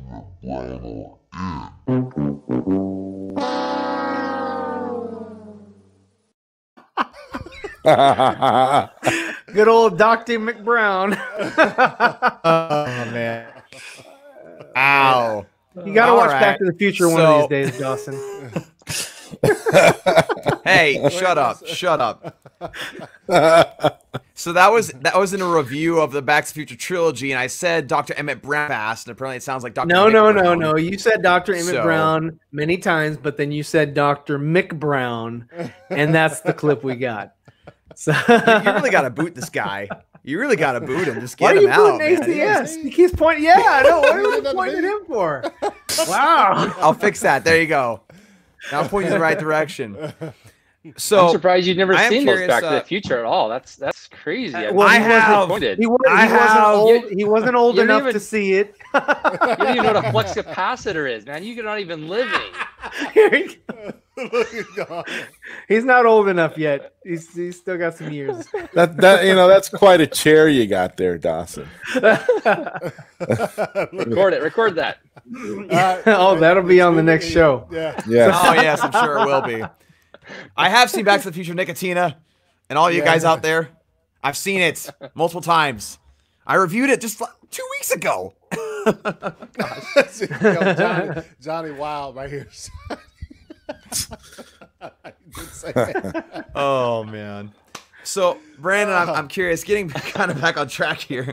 Good old Dr. McBrown. Oh man. Ow. You gotta watch Back to the Future one of these days, Dawson. Hey, shut up. Shut up. So that was in a review of the Back to the Future trilogy, and I said Dr. Emmett Brown fast, and apparently it sounds like Dr. No. You said Dr. Emmett Brown many times, but then you said Dr. McBrown, and that's the clip we got. So you really got to boot this guy. You really got to boot him. Just get him out. Why are you booting ACS? He keeps pointing. Yeah, I know. What are you pointing at him for? Wow. I'll fix that. There you go. Now I'm pointing in the right direction. So I'm surprised you've never seen those Back to the Future at all. That's crazy. Well, he wasn't old enough to see it. You don't even know what a flux capacitor is, man. You're not even living. He's not old enough yet. He's still got some years. That's quite a chair you got there, Dawson. Record that. That'll be on the next show. Yeah. Oh yes, I'm sure it will be. I have seen Back to the Future Nicotina, and all you guys out there, I've seen it multiple times. I reviewed it just 2 weeks ago. Yo, Johnny Wild right here. Oh man. So Brandon, I'm curious, getting kind of back on track here.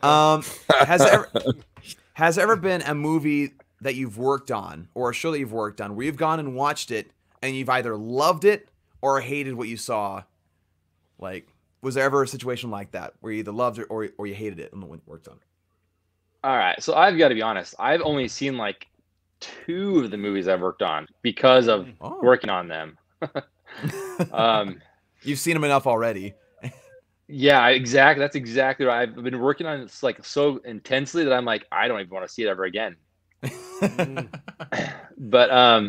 Has there ever been a movie that you've worked on or a show that you've worked on where you've gone and watched it and you've either loved it or hated what you saw? Like, was there ever a situation like that where you either loved it or you hated it and the one you worked on? All right, so I've got to be honest. I've only seen like 2 of the movies I've worked on because of working on them. You've seen them enough already. Yeah, exactly. That's exactly right. I've been working on it like so intensely that I'm like, I don't even want to see it ever again. But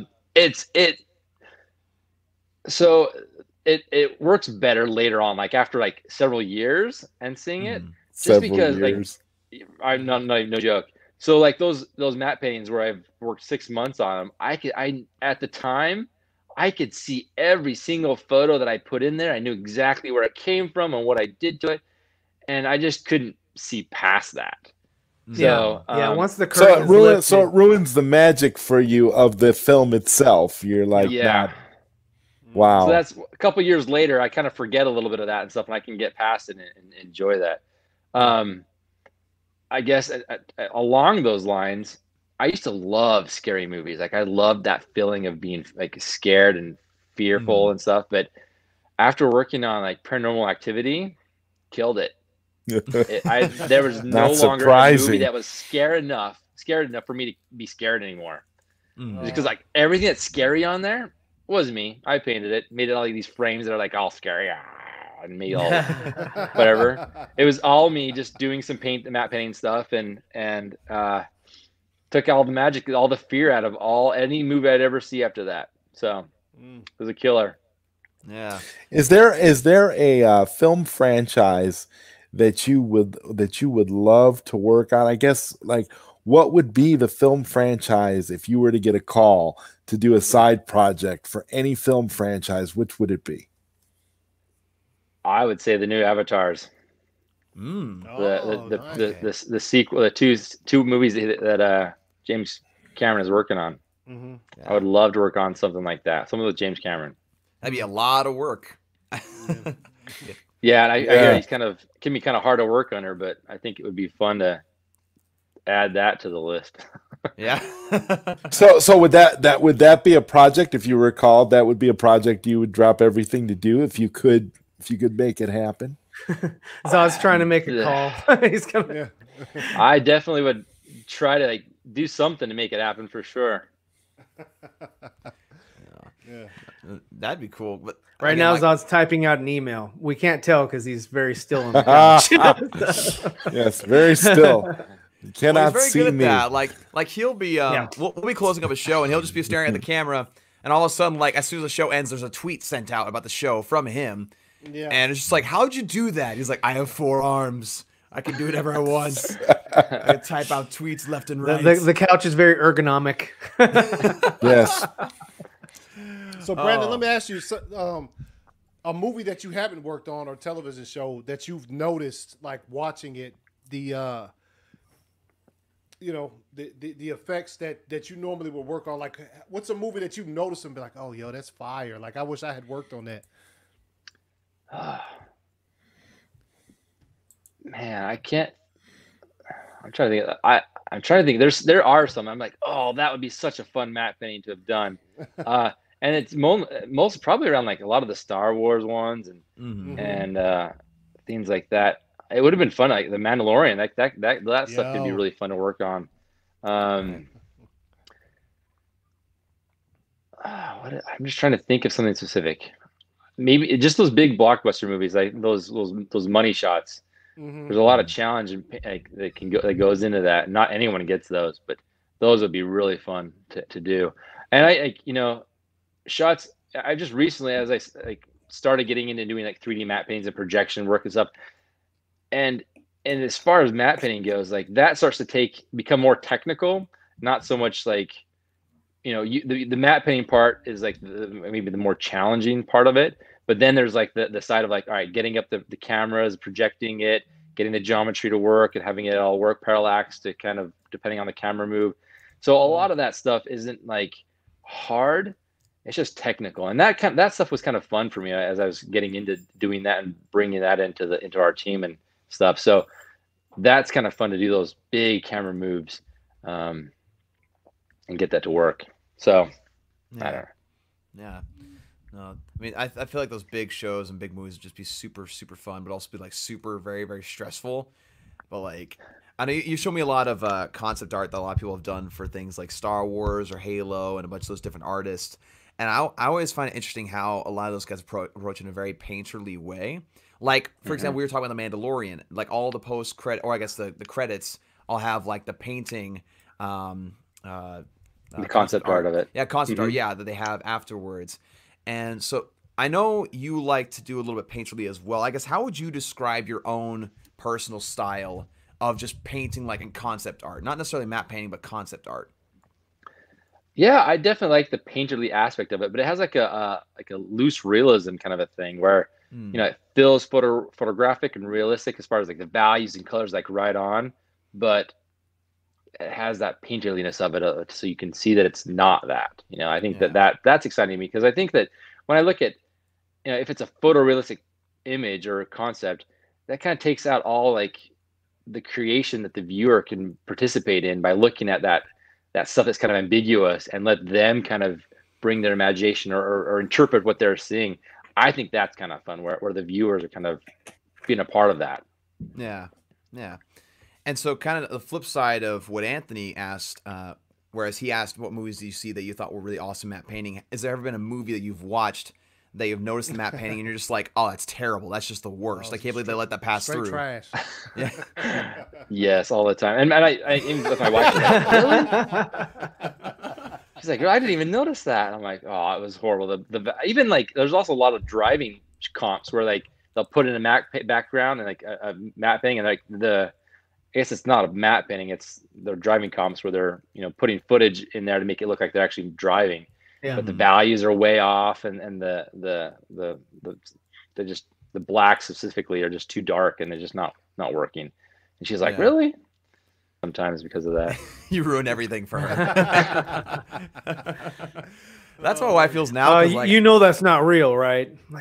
it works better later on, like after like several years and seeing it, just because like I'm no joke. So like those matte paintings where I've worked 6 months on them, at the time I could see every single photo that I put in there. I knew exactly where it came from and what I did to it, and I just couldn't see past that. So once the curtains it ruins the magic for you of the film itself. You're like, wow. So that's a couple years later. I kind of forget a little bit of that and stuff, and I can get past it and enjoy that. I guess along those lines, I used to love scary movies. Like I loved that feeling of being like scared and fearful and stuff. But after working on like Paranormal Activity, killed it. There was no longer a movie that was scared enough for me to be scared anymore. Because like everything that's scary on there was me. I painted it, made it all these frames that are like all scary and me all whatever. It was all me just doing some matte painting stuff and took all the magic, all the fear out of any movie I'd ever see after that. So it was a killer. Yeah. Is there a film franchise that you would love to work on? I guess like what would be the film franchise if you were to get a call to do a side project for any film franchise? Which would it be? I would say the new Avatars. The sequel, the two movies that James Cameron is working on. I would love to work on something like that. Something with James Cameron. That'd be a lot of work. Yeah, and I hear can be kind of hard to work under, but I think it would be fun to add that to the list. Yeah. So would that be a project? If you recall, that would be a project you would drop everything to do if you could make it happen. So I was trying to make a call. He's coming. Yeah. I definitely would try to like do something to make it happen for sure. Yeah. That'd be cool. But right now, Zod's typing out an email. We can't tell because he's very still on the couch. Yes, very still. You cannot he's very see good at me. that. Like he'll be we'll be closing up a show and he'll just be staring at the camera, and all of a sudden, like as soon as the show ends, there's a tweet sent out about the show from him. Yeah. And it's just like, how'd you do that? He's like, I have 4 arms. I can do whatever I want. I can type out tweets left and right. The couch is very ergonomic. Yes. So Brandon, let me ask you a movie that you haven't worked on or television show that you've noticed, like watching it, the effects that you normally would work on. Like, what's a movie that you've noticed and be like, oh, yo, that's fire. Like, I wish I had worked on that. Man, I'm trying to think. I'm trying to think. There are some. I'm like, oh, that would be such a fun matte painting to have done. And it's most probably around like a lot of the Star Wars ones and things like that. It would have been fun, like the Mandalorian. That stuff could be really fun to work on. I'm just trying to think of something specific. Maybe just those big blockbuster movies, like those money shots. There's a lot of challenge that goes into that. Not anyone gets those, but those would be really fun to do. And shots. I just recently, as I started getting into doing like 3D matte paintings and projection work and stuff, and as far as matte painting goes, like that starts to become more technical. Not so much like, the matte painting part is like maybe the more challenging part of it. But then there's like the side of like, all right, getting up the cameras, projecting it, getting the geometry to work and having it all work parallax to kind of depending on the camera move. So a lot of that stuff isn't like hard. It's just technical. And that stuff was kind of fun for me as I was getting into doing that and bringing that into our team and stuff. So that's kind of fun to do those big camera moves and get that to work. So I don't know. Yeah. No, I mean, I feel like those big shows and big movies would just be super, super fun, but also be like super, very, very stressful. But like, I know you showed me a lot of concept art that a lot of people have done for things like Star Wars or Halo and a bunch of those different artists. And I always find it interesting how a lot of those guys approach in a very painterly way. Like, for example, we were talking about The Mandalorian. Like all the post-credit, or I guess the credits all have like the painting, the concept art of it. Yeah, concept art. Yeah, that they have afterwards. And so I know you like to do a little bit painterly as well. I guess how would you describe your own personal style of just painting like in concept art? Not necessarily matte painting, but concept art. Yeah, I definitely like the painterly aspect of it, but it has like a loose realism kind of a thing where it feels photographic and realistic as far as like the values and colors like right on, but it has that painterliness of it, so you can see that it's not that. I think that's exciting to me because I think that when I look at, if it's a photorealistic image or a concept, that kind of takes out all like the creation that the viewer can participate in by looking at that that stuff that's kind of ambiguous and let them kind of bring their imagination or interpret what they're seeing. I think that's kind of fun where the viewers are kind of being a part of that. Yeah. Yeah. And so kind of the flip side of what Anthony asked, whereas he asked what movies do you see that you thought were really awesome matte painting, has there ever been a movie that you've watched that you've noticed the matte painting and you're just like, oh, that's terrible. That's just the worst. I can't believe they let that pass through. Trash. Yeah. Yes, all the time. And I even if I watch it, really? She's like, I didn't even notice that. And I'm like, oh, it was horrible. Even like, there's also a lot of driving comps where like they'll put in a matte background and like a matte painting, and like I guess it's not a matte painting. It's their driving comps where they're putting footage in there to make it look like they're actually driving. Yeah. But the values are way off, and the blacks specifically are just too dark, and they're just not working. And she's like, really? Sometimes because of that. You ruin everything for her. That's what my wife feels now. Like, that's not real, right? Like,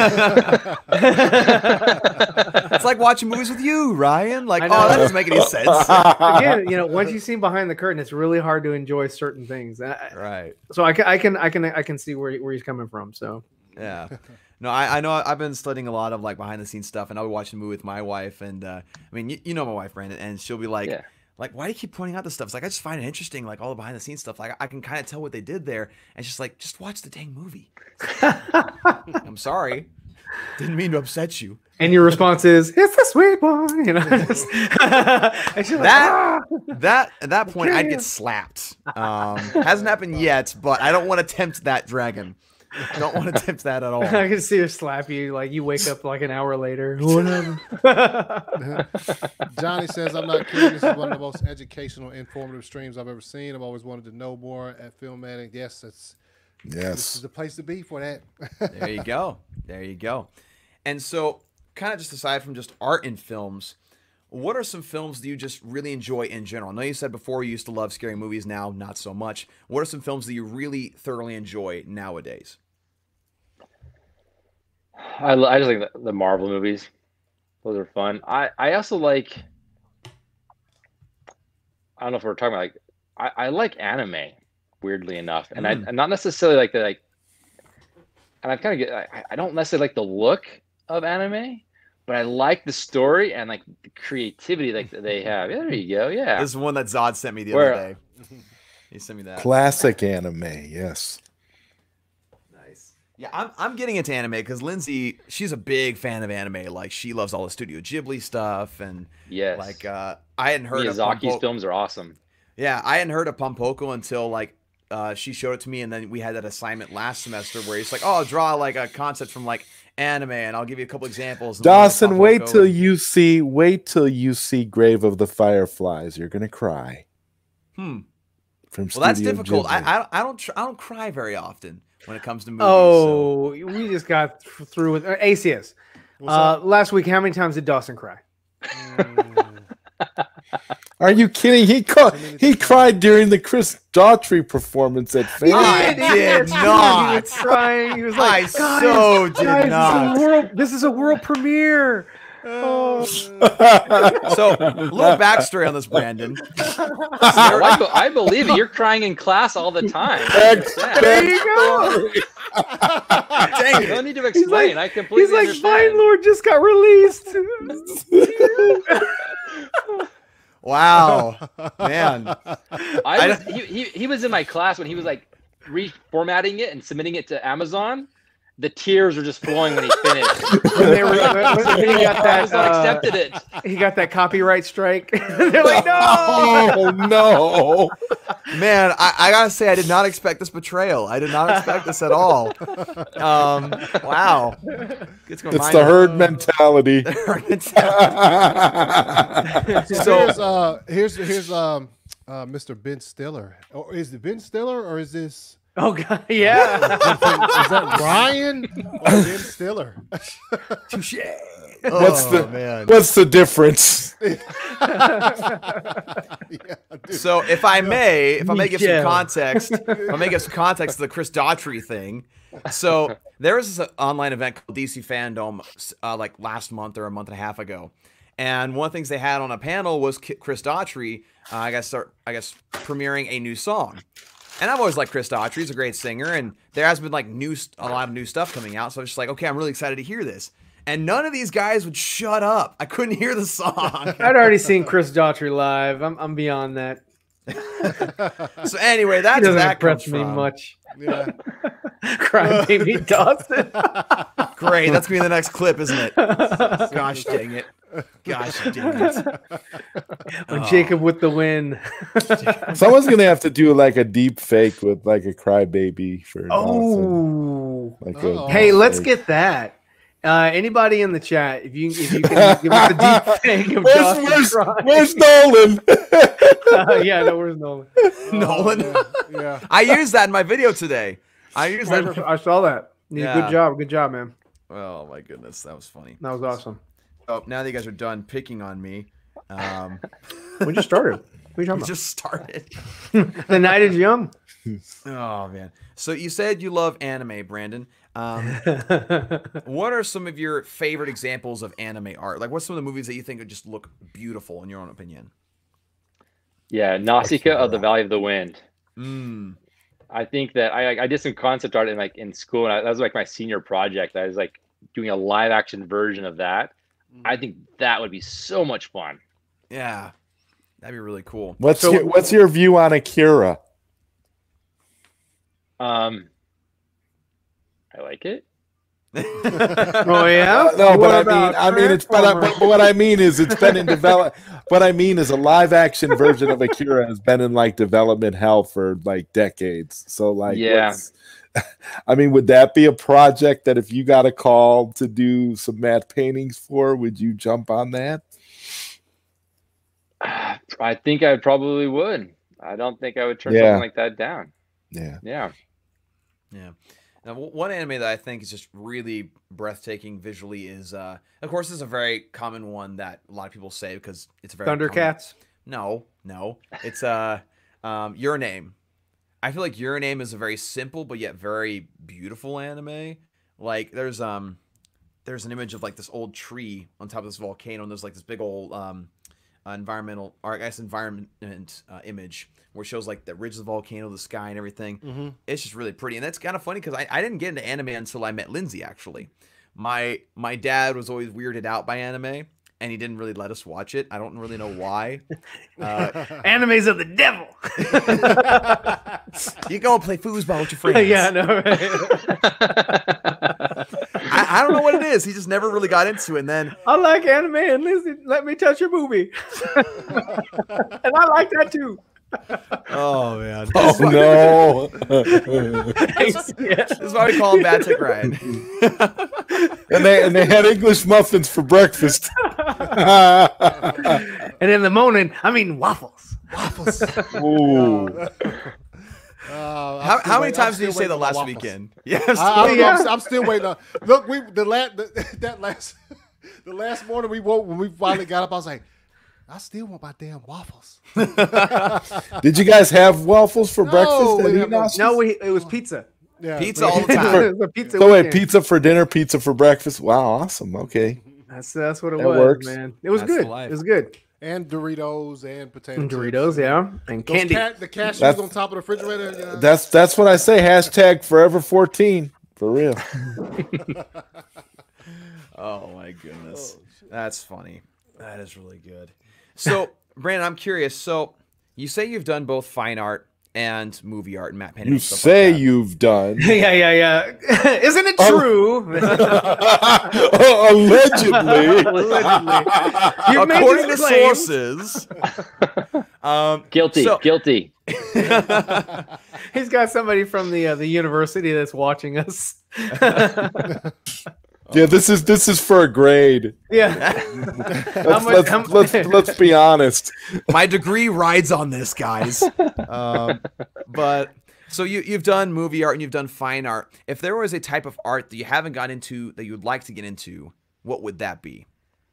it's like watching movies with you, Ryan. Like, oh, that doesn't make any sense. Again, once you've seen behind the curtain, it's really hard to enjoy certain things. Right. So I can see where he's coming from. So yeah. No, I know I've been studying a lot of like behind the scenes stuff, and I'll be watching a movie with my wife, and I mean, you know my wife, Brandon, and she'll be like. Yeah. Like, why do you keep pointing out this stuff? It's like, I just find it interesting, like all the behind the scenes stuff. Like, I can kind of tell what they did there. And she's like, just watch the dang movie. I'm sorry. Didn't mean to upset you. And your response is, it's the sweet one. And she's at that point, I'd get slapped. Hasn't happened yet, but I don't want to tempt that dragon. I don't want to tempt that at all. I can see her slap you, like you wake up like an hour later. Johnny says, I'm not kidding. This is one of the most educational, informative streams I've ever seen. I've always wanted to know more at Filmatic. Yes, this is the place to be for that. There you go. There you go. And so, kind of just aside from just art in films, what are some films that you just really enjoy in general? I know you said before you used to love scary movies, now not so much. What are some films that you really thoroughly enjoy nowadays? I just like the Marvel movies. Those are fun. I also like, I don't know if we're talking about, like, I like anime, weirdly enough. And I'm not necessarily like and I kind of I don't necessarily like the look of anime, but I like the story and like the creativity that they have. Yeah, there you go. Yeah. This is one that Zod sent me the other day. He sent me that. Classic anime, yes. Yeah, I'm getting into anime because Lindsay, she's a big fan of anime. Like, she loves all the Studio Ghibli stuff, and like I hadn't heard of Miyazaki's films are awesome. Yeah, I hadn't heard of Pumpoco until like she showed it to me, and then we had that assignment last semester where he's like, "Oh, draw like a concept from like anime, and I'll give you a couple examples." Dawson, wait till you see Grave of the Fireflies. You're gonna cry. From that's difficult. I don't cry very often when it comes to movies. Oh, we just got through with ACS. Last week, how many times did Dawson cry? Are you kidding? He cried during the Chris Daughtry performance at Fame. I did not. He was crying. He was like, This is a world premiere. So, a little backstory on this, Brandon. I believe it. You're crying in class all the time. There you go. Dang it. No need to explain. I completely understand. Vine Lord just got released. Wow, man. He was in my class when he was like reformatting it and submitting it to Amazon. The tears were just flowing when he finished. Amazon accepted it. He got that copyright strike. They're like, no, oh, no. Man, I gotta say, I did not expect this betrayal. I did not expect this at all. Wow. It's the herd mentality. So here's Mr. Ben Stiller. Or is it Ben Stiller or is this? Oh God, yeah. Is that Ryan or Ben Stiller? Touche. What's the difference? So if I may give some context, to the Chris Daughtry thing. So there was this online event called DC Fandom like last month or a month and a half ago. And one of the things they had on a panel was Chris Daughtry, I guess premiering a new song. And I've always liked Chris Daughtry. He's a great singer, and there has been like a lot of new stuff coming out. So I was just like, okay, I'm really excited to hear this. And none of these guys would shut up. I couldn't hear the song. I'd already seen Chris Daughtry live. I'm beyond that. So anyway, that's doesn't that impress me much. Yeah. Crybaby Dawson. Great, that's gonna be the next clip, isn't it? Gosh dang it. Gosh dang it. When Jacob with the win. Someone's gonna have to do like a deep fake with like a crybaby for Dawson. Like hey, let's get that. Anybody in the chat, if you can give us a deep fake of where's Nolan? Yeah, no, where's Nolan? Nolan? Yeah. I used that in my video today. I saw that. Yeah. Good job, man. Oh my goodness, that was funny. That was awesome. Oh, now that you guys are done picking on me, we just started. What are you talking about? Just started. The night is young. Oh man. So you said you love anime, Brandon. What are some of your favorite examples of anime art? Like, what's some of the movies that you think would just look beautiful in your own opinion? Yeah, Nausicaa of the Valley of the Wind. I think that I did some concept art in school, and that was like my senior project. I was like doing a live action version of that. I think that would be so much fun. Yeah, that'd be really cool. What's your view on Akira? I like it. Oh yeah. No, but what I mean is it's been in develop. What I mean is a live action version of Akira has been in like development hell for like decades. So like, yeah. I mean, would that be a project that if you got a call to do some matte paintings for, would you jump on that? I think I probably would. I don't think I would turn something like that down. Yeah. Yeah. Yeah. Now, one anime that I think is just really breathtaking visually is, of course, this is a very common one that a lot of people say because it's very Thundercats. No, it's Your Name. I feel like Your Name is a very simple but yet very beautiful anime. Like there's an image of like this old tree on top of this volcano, and there's like this big old environment image where it shows like the ridge of the volcano, the sky, and everything. It's just really pretty, and that's kind of funny because I didn't get into anime until I met Lindsay. Actually, my dad was always weirded out by anime, and he didn't really let us watch it. I don't really know why. Animes of the devil. You go and play foosball with your friends. Yeah, I know. Right? I don't know what it is. He just never really got into it. And then I like anime, and Lindsay let me touch your movie, and I like that too. Oh man! Oh no! This is why we call him Bad Tick Ryan. and they had English muffins for breakfast. And in the morning, I mean waffles. Ooh. How many times did you say the last weekend? Yes, I'm still waiting. Look, the last morning we woke when we finally got up. I was like, I still want my damn waffles. Did you guys have waffles for breakfast? No, it was pizza. Yeah, pizza all the time. Pizza so wait, pizza for dinner, pizza for breakfast. Wow, awesome. Okay, that's what it that was, works. man. It was good. It was good. And Doritos and potato and chips. Doritos, yeah, and candy. The cashews on top of the refrigerator. You know? That's what I say. Hashtag Forever 14 for real. Oh my goodness, that's funny. That is really good. So, Brandon, I'm curious. So, you say you've done both fine art and movie art and matte painting. You say like you've done. Yeah. Isn't it true? Allegedly. According to sources. Guilty. He's got somebody from the university that's watching us. Yeah, this is for a grade. Yeah. Let's be honest. My degree rides on this, guys. But so you've done movie art and you've done fine art. If there was a type of art that you haven't got into that you would like to get into, what would that be?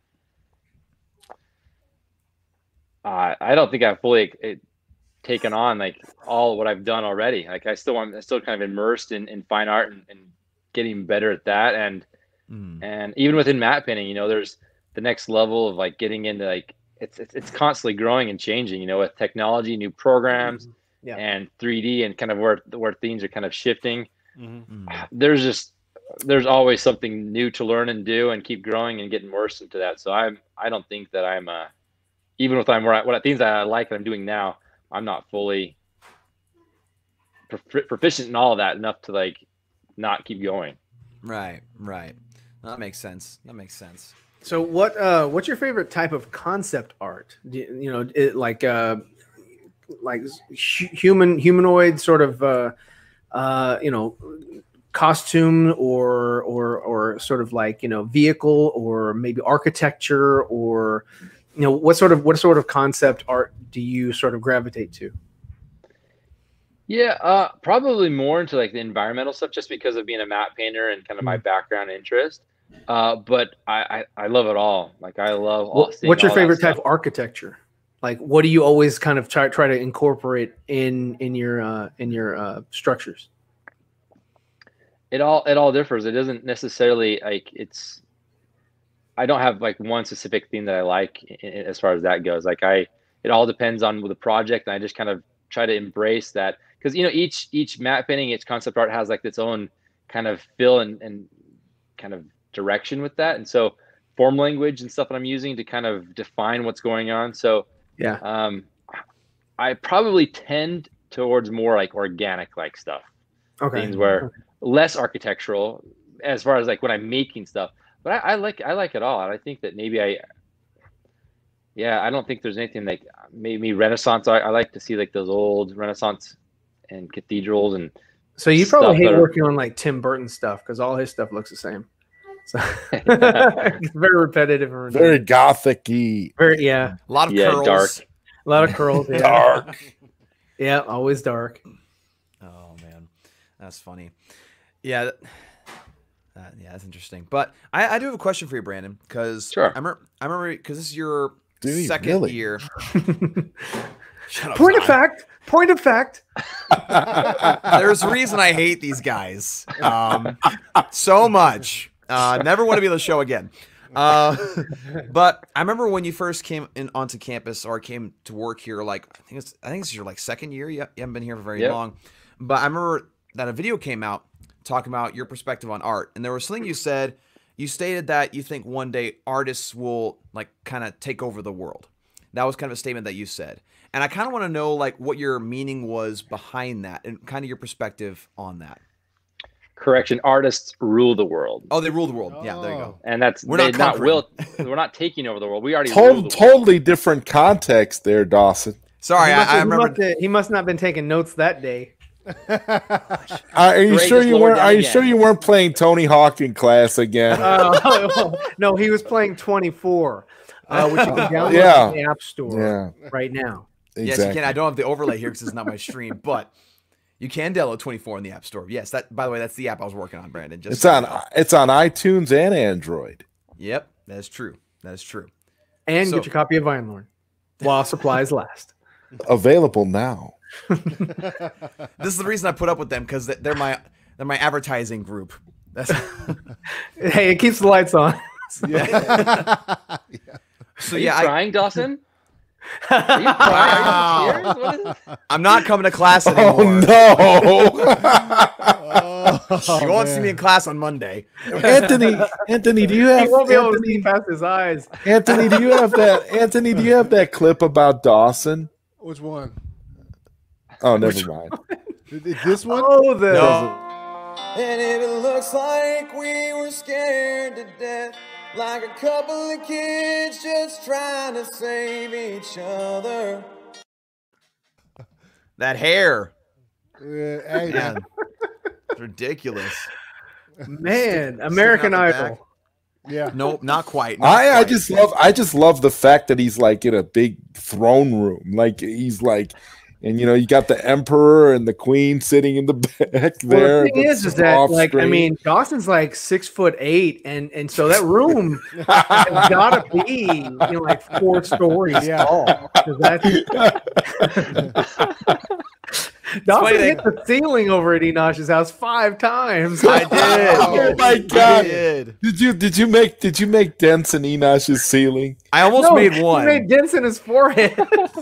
I don't think I've fully taken on like all what I've done already. Like I'm still kind of immersed in fine art and getting better at that. And even within matte painting, there's the next level of like getting into like it's constantly growing and changing, you know, with technology, new programs, and 3D, and kind of where things are kind of shifting. There's always something new to learn and do, and keep growing and get immersed into that. So I don't think that I'm even with what things that I like that I'm doing now, I'm not fully proficient in all of that enough to like not keep going. Right. That makes sense. So what's your favorite type of concept art? You know, like humanoid sort of you know, costume or sort of like, you know, vehicle, or maybe architecture, or, you know, what sort of concept art do you sort of gravitate to? Yeah, probably more into like the environmental stuff, just because of being a map painter and kind of my background interest. But I love it all. Like I love all. What's your favorite type of architecture? Like, what do you always kind of try to incorporate in your structures? It all differs. It doesn't necessarily like I don't have like one specific thing that I like as far as that goes. Like it all depends on the project, and I just kind of try to embrace that, because, you know, each map painting, each concept art has like its own kind of feel and kind of direction with that. And so form language and stuff that I'm using to kind of define what's going on. So I probably tend towards more like organic like stuff. Okay. Things where less architectural as far as like when I'm making stuff. But I like it all. And I think that maybe I don't think there's anything like maybe Renaissance. I like to see like those old Renaissance and cathedrals. And so you probably hate working on like Tim Burton stuff, because all his stuff looks the same. So it's very repetitive and very gothic-y. A lot of curls. Dark. A lot of curls. Yeah. Dark. Yeah, always dark. Oh man, that's funny. Yeah. That's interesting. But I do have a question for you, Brandon, because I remember because this is your second year. Shut up, Point of fact. There's a reason I hate these guys so much. Never want to be on the show again. But I remember when you first came onto campus, or came to work here. Like I think it's your like second year. You haven't been here for very long. But I remember that a video came out talking about your perspective on art, and there was something you said. You stated that you think one day artists will like kind of take over the world. That was kind of a statement that you said, and I kind of want to know like what your meaning was behind that, and kind of your perspective on that. Correction: artists rule the world. Oh, they rule the world. Yeah, there you go. And that's we're not taking over the world. We already totally different context there, Dawson. Sorry, I remember he must not have been taking notes that day. Are you sure you weren't? Are you sure you weren't playing Tony Hawk in class again? No, he was playing 24, which you can download in the App Store right now. Exactly. Yes, you can. I don't have the overlay here because it's not my stream, but you can download 24 in the App Store. Yes, that. By the way, that's the app I was working on, Brandon. It's on iTunes and Android. Yep, that is true. And get your copy of Vinelord while supplies last. Available now. This is the reason I put up with them, because they're my advertising group. Hey, it keeps the lights on. So are you crying, Dawson? Are you crying? Are you I'm not coming to class anymore. Oh no! You won't see me in class on Monday. Anthony, do you have? He won't be able to see past his eyes. Anthony, do you have that? Anthony, do you have that clip about Dawson? Which one? Oh, never mind. This one? Oh, no. And if it looks like we were scared to death, like a couple of kids just trying to save each other. That hair. Hey, man. It's ridiculous. Man, American Idol. Yeah. Nope, not quite. I just love the fact that he's like in a big throne room. Like he's like, and you know, you got the emperor and the queen sitting in the back there. Well, the thing is that like, I mean, Dawson's like 6'8", and so that room has gotta be, you know, like 4 stories tall. Dawson hit the ceiling over at Enosh's house 5 times. I did. Oh my god! Did you make dents in Enosh's ceiling? I almost made one. He made dents in his forehead.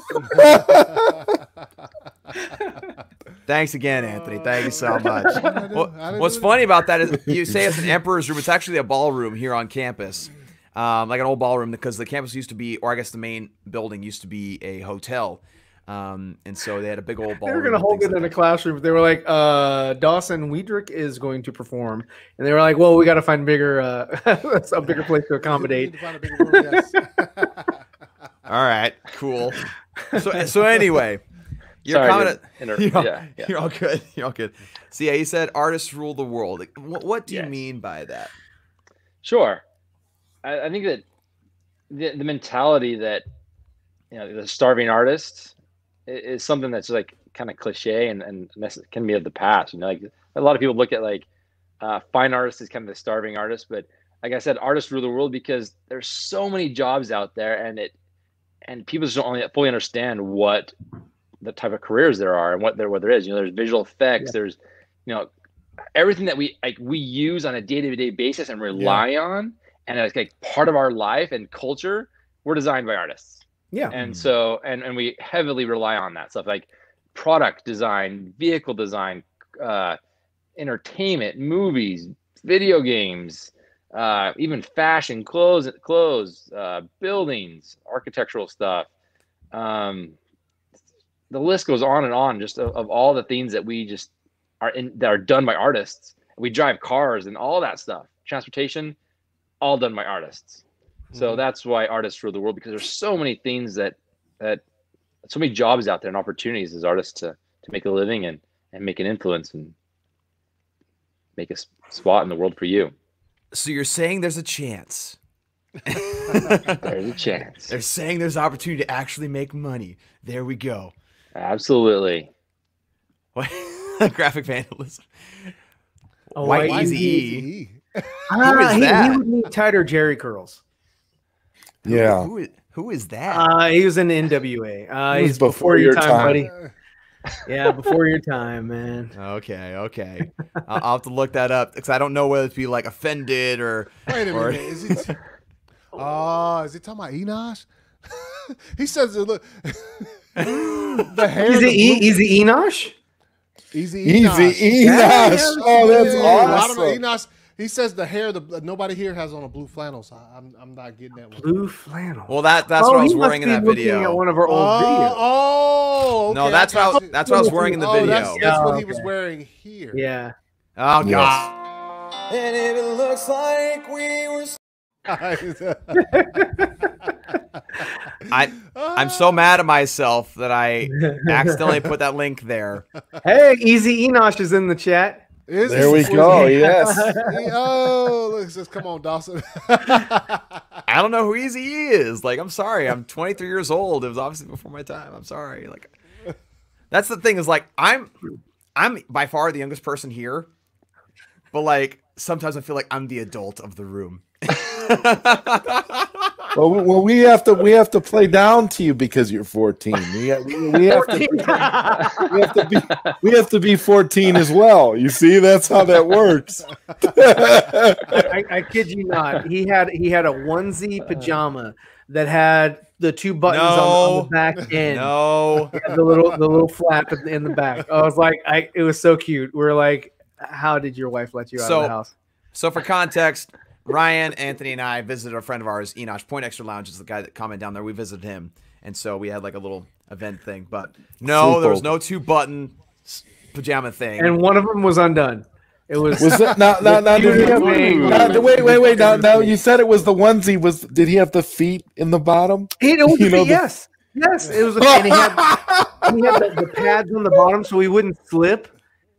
Thanks again, Anthony. Thank you so much. What's funny about that is you say it's an emperor's room. It's actually a ballroom here on campus, like an old ballroom, because the campus used to be, or I guess the main building used to be a hotel. And so they had a big old ballroom. They were going to hold it in a classroom. They were like, Dawson Weidrich is going to perform. And they were like, well, we got to find a bigger place to accommodate. All right, cool. So anyway, your comment. You're all good. You're all good. So yeah, he said artists rule the world. Like, what do you mean by that? Sure. I think that the mentality that, the starving artist is something that's like kind of cliche and can be of the past. Like a lot of people look at like fine artists as kind of the starving artist, but like I said, artists rule the world because there's so many jobs out there, and people just don't fully understand what the type of careers there are and what there is. There's visual effects, there's everything that we use on a day-to-day basis and rely on, and it's like part of our life and culture. We're designed by artists. Yeah. And so, and we heavily rely on that stuff, like product design, vehicle design, entertainment, movies, video games, even fashion, clothes, buildings, architectural stuff. The list goes on and on, just of all the things that we just that are done by artists. We drive cars and all that stuff, transportation, all done by artists. So that's why artists rule the world, because there's so many things that so many jobs out there and opportunities as artists to make a living and make an influence and make a spot in the world for you. So you're saying there's a chance. There's a chance. They're saying there's opportunity to actually make money. There we go. Absolutely. Graphic vandalism. White Eazy-E. Who is that? He would need tighter Jerry curls. Yeah. Who is that? He was in the NWA. He's before your time, buddy. Yeah, before your time, man. Okay. I'll have to look that up because I don't know whether to be like offended or. Wait a minute. Is he talking about Enosh? He says, "Look, the hair." Easy Enosh. Easy Enosh. Yeah, oh, that's awesome. Enosh. He says the hair. Nobody here has on a blue flannel, so I'm not getting that one. Blue flannel. Well, that's what I was wearing in that video. At one of our old videos. Oh, okay, no, that's what I was wearing in the video. That's what he was wearing here. Yeah. Oh God. And if it looks like we were. I'm so mad at myself that I accidentally put that link there. Hey, Easy Enosh is in the chat. There we go. Yes. Oh, look, says, come on, Dawson. I don't know who Easy is. Like, I'm sorry. I'm 23 years old. It was obviously before my time. I'm sorry. Like, that's the thing is like I'm by far the youngest person here, but like sometimes I feel like I'm the adult of the room. Well, we have to play down to you because you're 14. We have to be 14 as well. You see, that's how that works. I kid you not. He had a onesie pajama that had the 2 buttons on the back end. No, the little flap in the back. I was like, it was so cute. We were like, how did your wife let you out of the house? So for context, Ryan, Anthony, and I visited a friend of ours, Enosh. Point Extra Lounge is the guy that commented down there. We visited him, and so we had like a little event thing. But no, there was no 2-button pajama thing, and one of them was undone. It was that wait. Now you said it was the onesie. Did he have the feet in the bottom? Yes. It was. And he had the pads on the bottom so he wouldn't slip.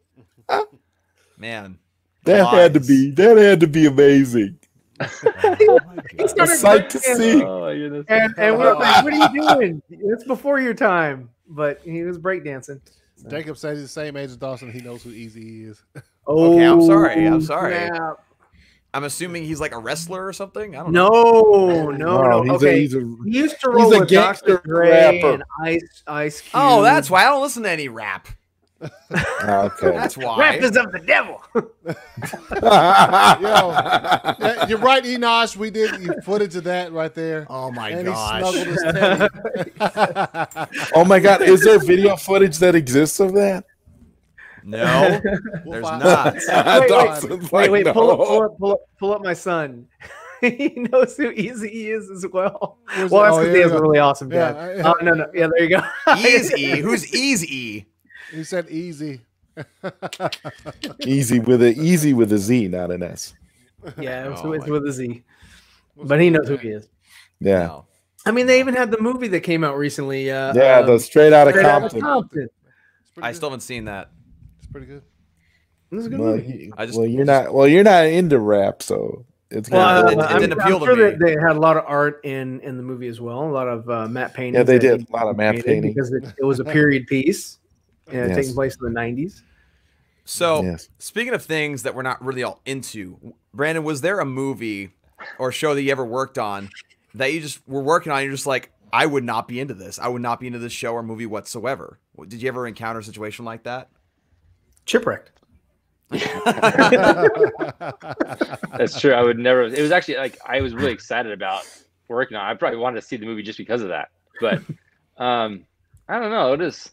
Man. That had to be amazing. A sight to see. And we're like, what are you doing? It's before your time. But he was breakdancing. Jacob says he's the same age as Dawson. He knows who Easy is. Okay, I'm sorry. Yeah. I'm assuming he's like a wrestler or something. I don't know. No. Okay. He used to roll with Dr. Dre and Ice Cube. Oh, that's why I don't listen to any rap. Okay. That's why. Rap is of the devil. Yo, you're right, Enosh. We did footage of that right there. Oh my and gosh. he snuggled his teddy. Oh my God! Is there video footage that exists of that? No, there's not. Wait, pull up my son. He knows who Easy is as well. That's because he has a really awesome dad. Yeah, no. Yeah, there you go. Easy. Who's Easy? He said easy. Easy with a Z, not an S. Yeah, it's with a Z. But he knows who he is. Yeah. No. I mean, they even had the movie that came out recently. The Straight Outta Compton. I still haven't seen that. It's pretty good. It was a good movie. You're not into rap, so it's it didn't appeal to me. They had a lot of art in the movie as well. A lot of matte painting. Yeah, they did a lot of matte painting because it was a period piece, taking place in the 90s. So, speaking of things that we're not really all into, Brandon, was there a movie or show that you ever worked on that you just were working on? And you're just like, I would not be into this. I would not be into this show or movie whatsoever. Did you ever encounter a situation like that? Chipwrecked. That's true. I would never. It was actually like I was really excited about working on. I probably wanted to see the movie just because of that. But I don't know. It is.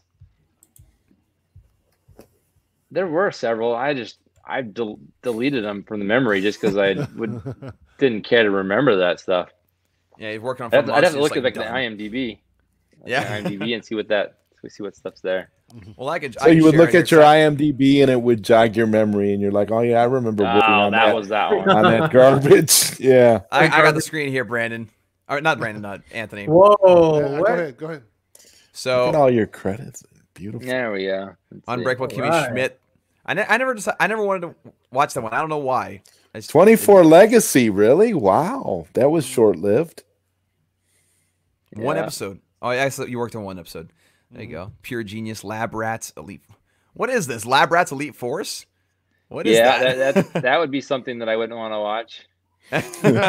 There were several. I deleted them from the memory just because I didn't care to remember that stuff. Yeah, you've worked on. I'd have to look at like the IMDb. Yeah, IMDb and see what stuff's there. Well, so you would look at your IMDb and it would jog your memory, and you're like, "Oh yeah, I remember working on that. Was that one on that garbage?" Yeah, I got the screen here, Brandon. Or not Brandon, not Anthony. Whoa! Go ahead. So look at all your credits. Beautiful. There we go. Unbreakable Kimmy Schmidt. I never wanted to watch that one. I don't know why. 24 Legacy, really? Wow, that was short lived. One episode. Oh, yeah, so you worked on one episode. There you go. Pure Genius, Lab Rats, Elite. What is this? Lab Rats Elite Force? What is that? That would be something that I wouldn't want to watch. I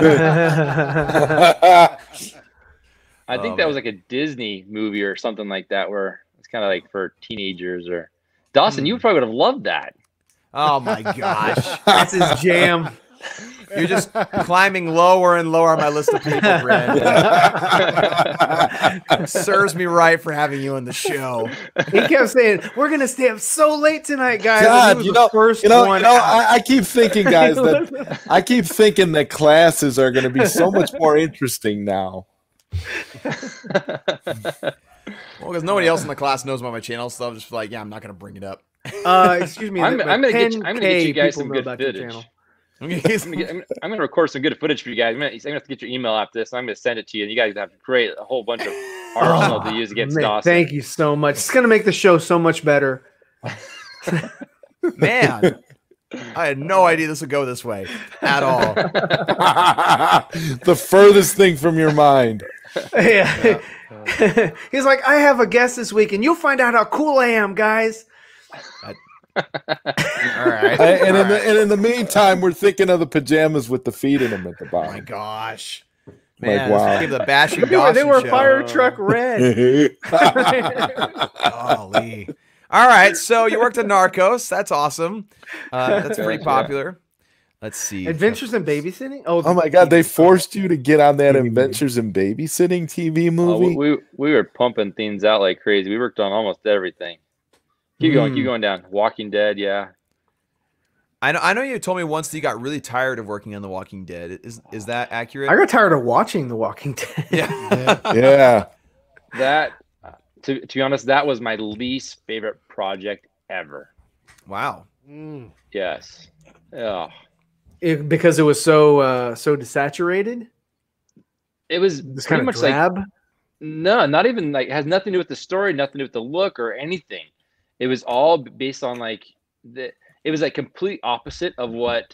think that was like a Disney movie or something like that, where it's kind of like for teenagers. Or Dawson, you probably would have loved that. Oh my gosh, that's his jam. You're just climbing lower and lower on my list of people, Brandon. Serves me right for having you on the show. He kept saying, "We're gonna stay up so late tonight, guys." God, I keep thinking, guys, that classes are gonna be so much more interesting now. Well, because nobody else in the class knows about my channel, so I'm just like, yeah, I'm not gonna bring it up. Excuse me. I'm gonna get you guys some good footage. I'm gonna record some good footage for you guys. I'm gonna have to get your email after this. I'm gonna send it to you, and you guys have to create a whole bunch of arsenal to use against Dawson. Thank you so much. It's gonna make the show so much better. Man, I had no idea this would go this way at all. The furthest thing from your mind. Yeah. He's like, I have a guest this week, and you'll find out how cool I am, guys. All right. And in the meantime, we're thinking of the pajamas with the feet in them at the bottom. Oh my gosh. Man, like, wow. Give the bashing They were show. fire truck red. Golly. All right, so you worked on Narcos. That's awesome. That's pretty popular. Let's see. Adventures in Babysitting? Oh my God, they forced you to get on that Adventures in Babysitting TV movie? We were pumping things out like crazy. We worked on almost everything. Keep going down. Walking Dead, yeah. I know you told me once that you got really tired of working on The Walking Dead. Is that accurate? I got tired of watching The Walking Dead. Yeah. That, to be honest, that was my least favorite project ever. Wow. Yes. Oh. Because it was so desaturated. It was kind of drab. Like, no, not even like, it has nothing to do with the story, nothing to do with the look or anything. It was all based on like it was like complete opposite of what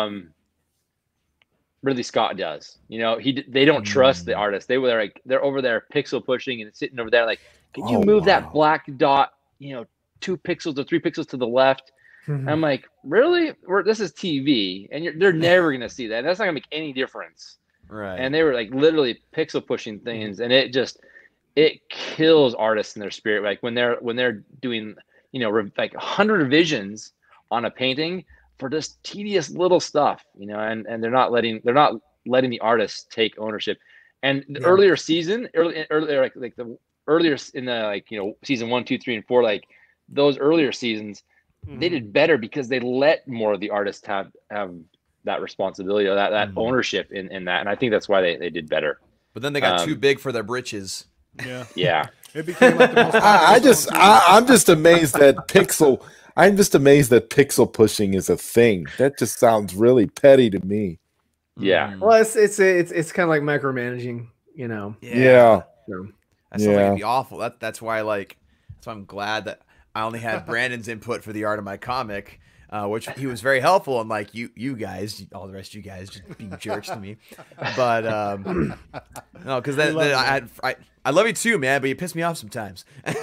Ridley Scott does. You know, they don't trust the artist. They're over there pixel pushing and sitting over there like, can you move that black dot, 2 pixels or 3 pixels to the left? I'm like, really? This is TV, and they're never gonna see that. That's not gonna make any difference. Right. And they were like literally pixel pushing things, and it kills artists in their spirit. Like when they're doing like 100 revisions on a painting for just tedious little stuff, and they're not letting the artists take ownership. And the earlier season, earlier like the earlier in the season 1, 2, 3, and 4, like those earlier seasons, they did better because they let more of the artists have that responsibility or that ownership in that, and I think that's why they did better. But then they got too big for their britches. Yeah. It became like the most I'm just amazed that pixel. I'm just amazed that pixel pushing is a thing. That just sounds really petty to me. Yeah. Well, it's kind of like micromanaging, Yeah. That sounds like it'd be awful. That's why so I'm glad that I only had Brandon's input for the art of my comic, which he was very helpful. And like you guys, all the rest of you guys just being jerks to me. But no, because then I love you too, man. But you piss me off sometimes.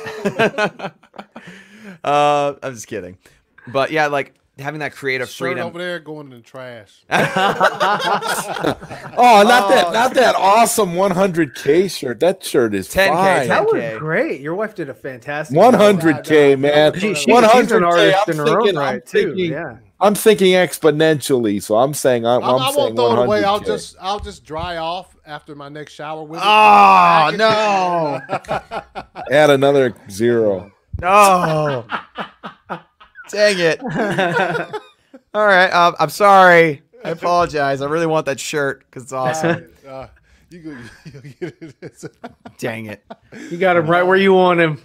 I'm just kidding. But yeah, like having that creative freedom over there going in the trash. Not that awesome 100K shirt. That shirt is 10K. fine. That was great. Your wife did a fantastic 100K, man. She's 100K. an artist in her own right too. Yeah. I'm thinking exponentially, so I'm saying I won't throw it away. 100K. I'll just dry off after my next shower with it. Oh no! Add another 0. No. Dang it. All right. I'm sorry. I apologize. I really want that shirt because it's awesome. You get it. Dang it. You got him right where you want him.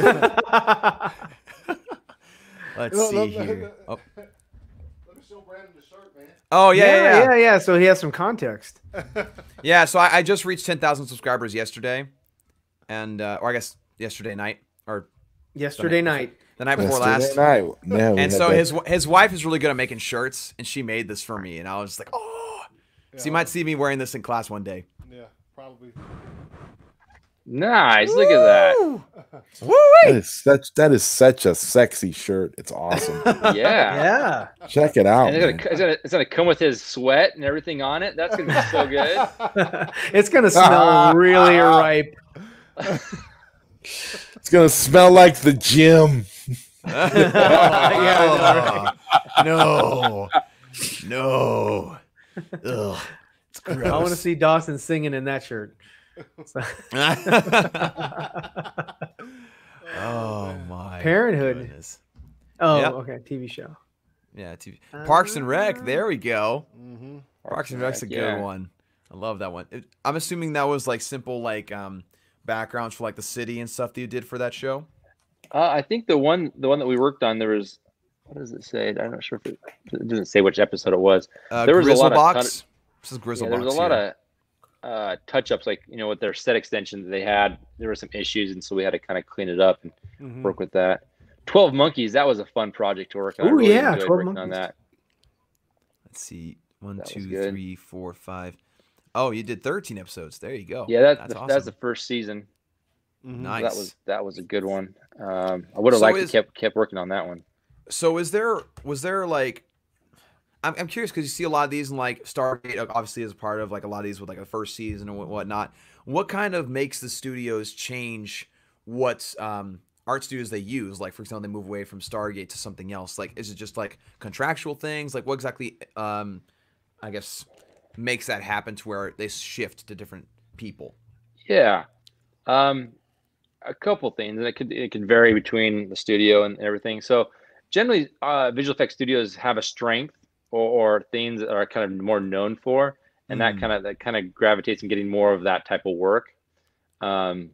Let's see here. Oh. Let me show Brandon the shirt, man. Oh, yeah. So he has some context. Yeah, so I just reached 10,000 subscribers yesterday. And, or I guess yesterday night. Or yesterday night. The night before last. And so his wife is really good at making shirts, and she made this for me, and I was just like, oh. Yeah, so you might see me wearing this in class one day. Yeah, probably. Nice. Look at that. That is such a sexy shirt. It's awesome. Yeah. Check it out. And it's gonna come with his sweat and everything on it. That's gonna be so good. It's gonna smell really ripe. It's gonna smell like the gym. No. Ugh, it's gross. I want to see Dawson singing in that shirt. Oh my Parenthood. goodness. Oh, yep. Okay, TV show. Yeah, TV. Parks and Rec. There we go. Parks and Rec's a good one. I love that one. I'm assuming that was like simple, like backgrounds for like the city and stuff that you did for that show. I think the one that we worked on, there was, what does it say? I'm not sure if it doesn't say which episode it was. There was a lot of this is Grizzlebox. There was a lot of touch-ups, like with their set extension that they had. There were some issues, and so we had to kind of clean it up and work with that. 12 Monkeys, that was a fun project to work on. Oh really 12 Monkeys. On that. Let's see, 1, 2, 3, 4, 5. Oh, you did 13 episodes. There you go. Yeah, that's awesome. That's the first season. Nice. So that was a good one. I would have liked to kept working on that one. So was there like, I'm curious because you see a lot of these in like Stargate, obviously as a part of like a lot of these with like the first season and whatnot. What kind of makes the studios change what art studios they use? Like, for example, they move away from Stargate to something else. Like, is it just like contractual things? Like, what exactly, I guess, makes that happen to where they shift to different people? Yeah. A couple things, and it can vary between the studio and everything. So generally, visual effects studios have a strength or things that are kind of more known for, and that kind of gravitates in getting more of that type of work. And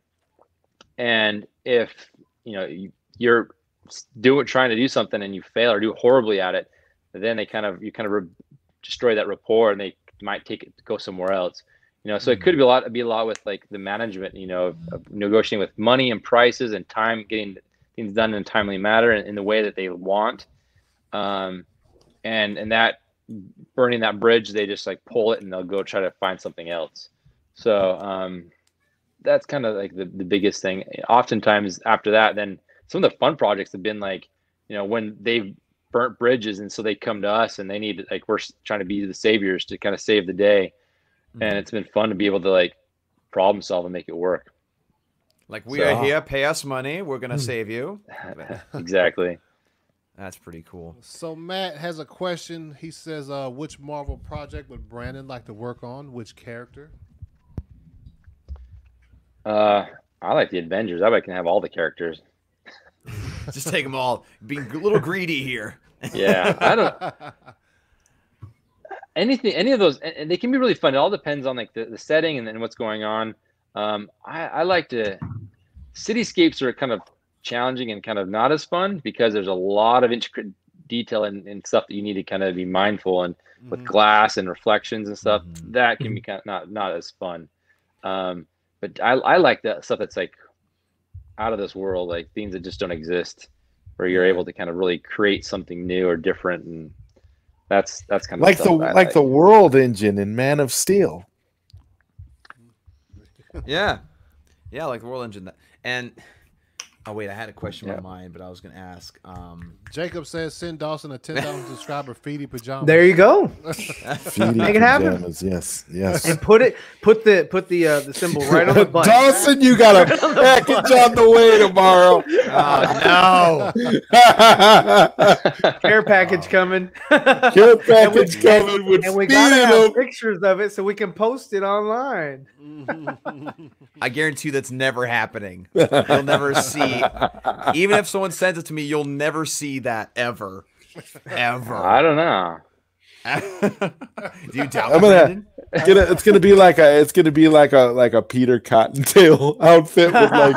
if you're trying to do something and you fail or do horribly at it, then you destroy that rapport, and they might go somewhere else. So it could be a lot with like the management, of negotiating with money and prices and time, getting things done in a timely manner and in the way that they want. And that burning that bridge, they just like pull it and they'll go try to find something else. So that's kind of like the biggest thing. Oftentimes after that, then some of the fun projects have been like, when they've burnt bridges, and so they come to us and they need, like, we're trying to be the saviors to kind of save the day. And it's been fun to be able to like problem solve and make it work. Like, we are here, pay us money, we're gonna save you. Exactly. That's pretty cool. So Matt has a question. He says, which Marvel project would Brandon like to work on? Which character? I like the Avengers. I can have all the characters. Just take them all. Being a little greedy here. Yeah, I don't. Any of those, and they can be really fun. It all depends on like the setting and then what's going on. I like to. Cityscapes are kind of challenging and kind of not as fun because there's a lot of intricate detail and stuff that you need to kind of be mindful and with glass and reflections and stuff that can be kind of not as fun. But I like that stuff that's like out of this world, like things that just don't exist, where you're able to kind of really create something new or different, and that's kind of like the World Engine in Man of Steel. Yeah, like the World Engine. And oh wait, I had a question in my mind, but I was going to ask. Jacob says send Dawson a 10,000 subscriber feedy pajamas. There you go. Make it happen. Yes. And put the symbol right on the button. Dawson, you got a package on the way tomorrow. No. Care package coming. Care package coming with and we gotta have pictures of it so we can post it online. I guarantee you that's never happening. You'll never see, even if someone sends it to me, you'll never see that ever. I don't know. Do you doubt it? It's gonna be like a Peter Cottontail outfit with like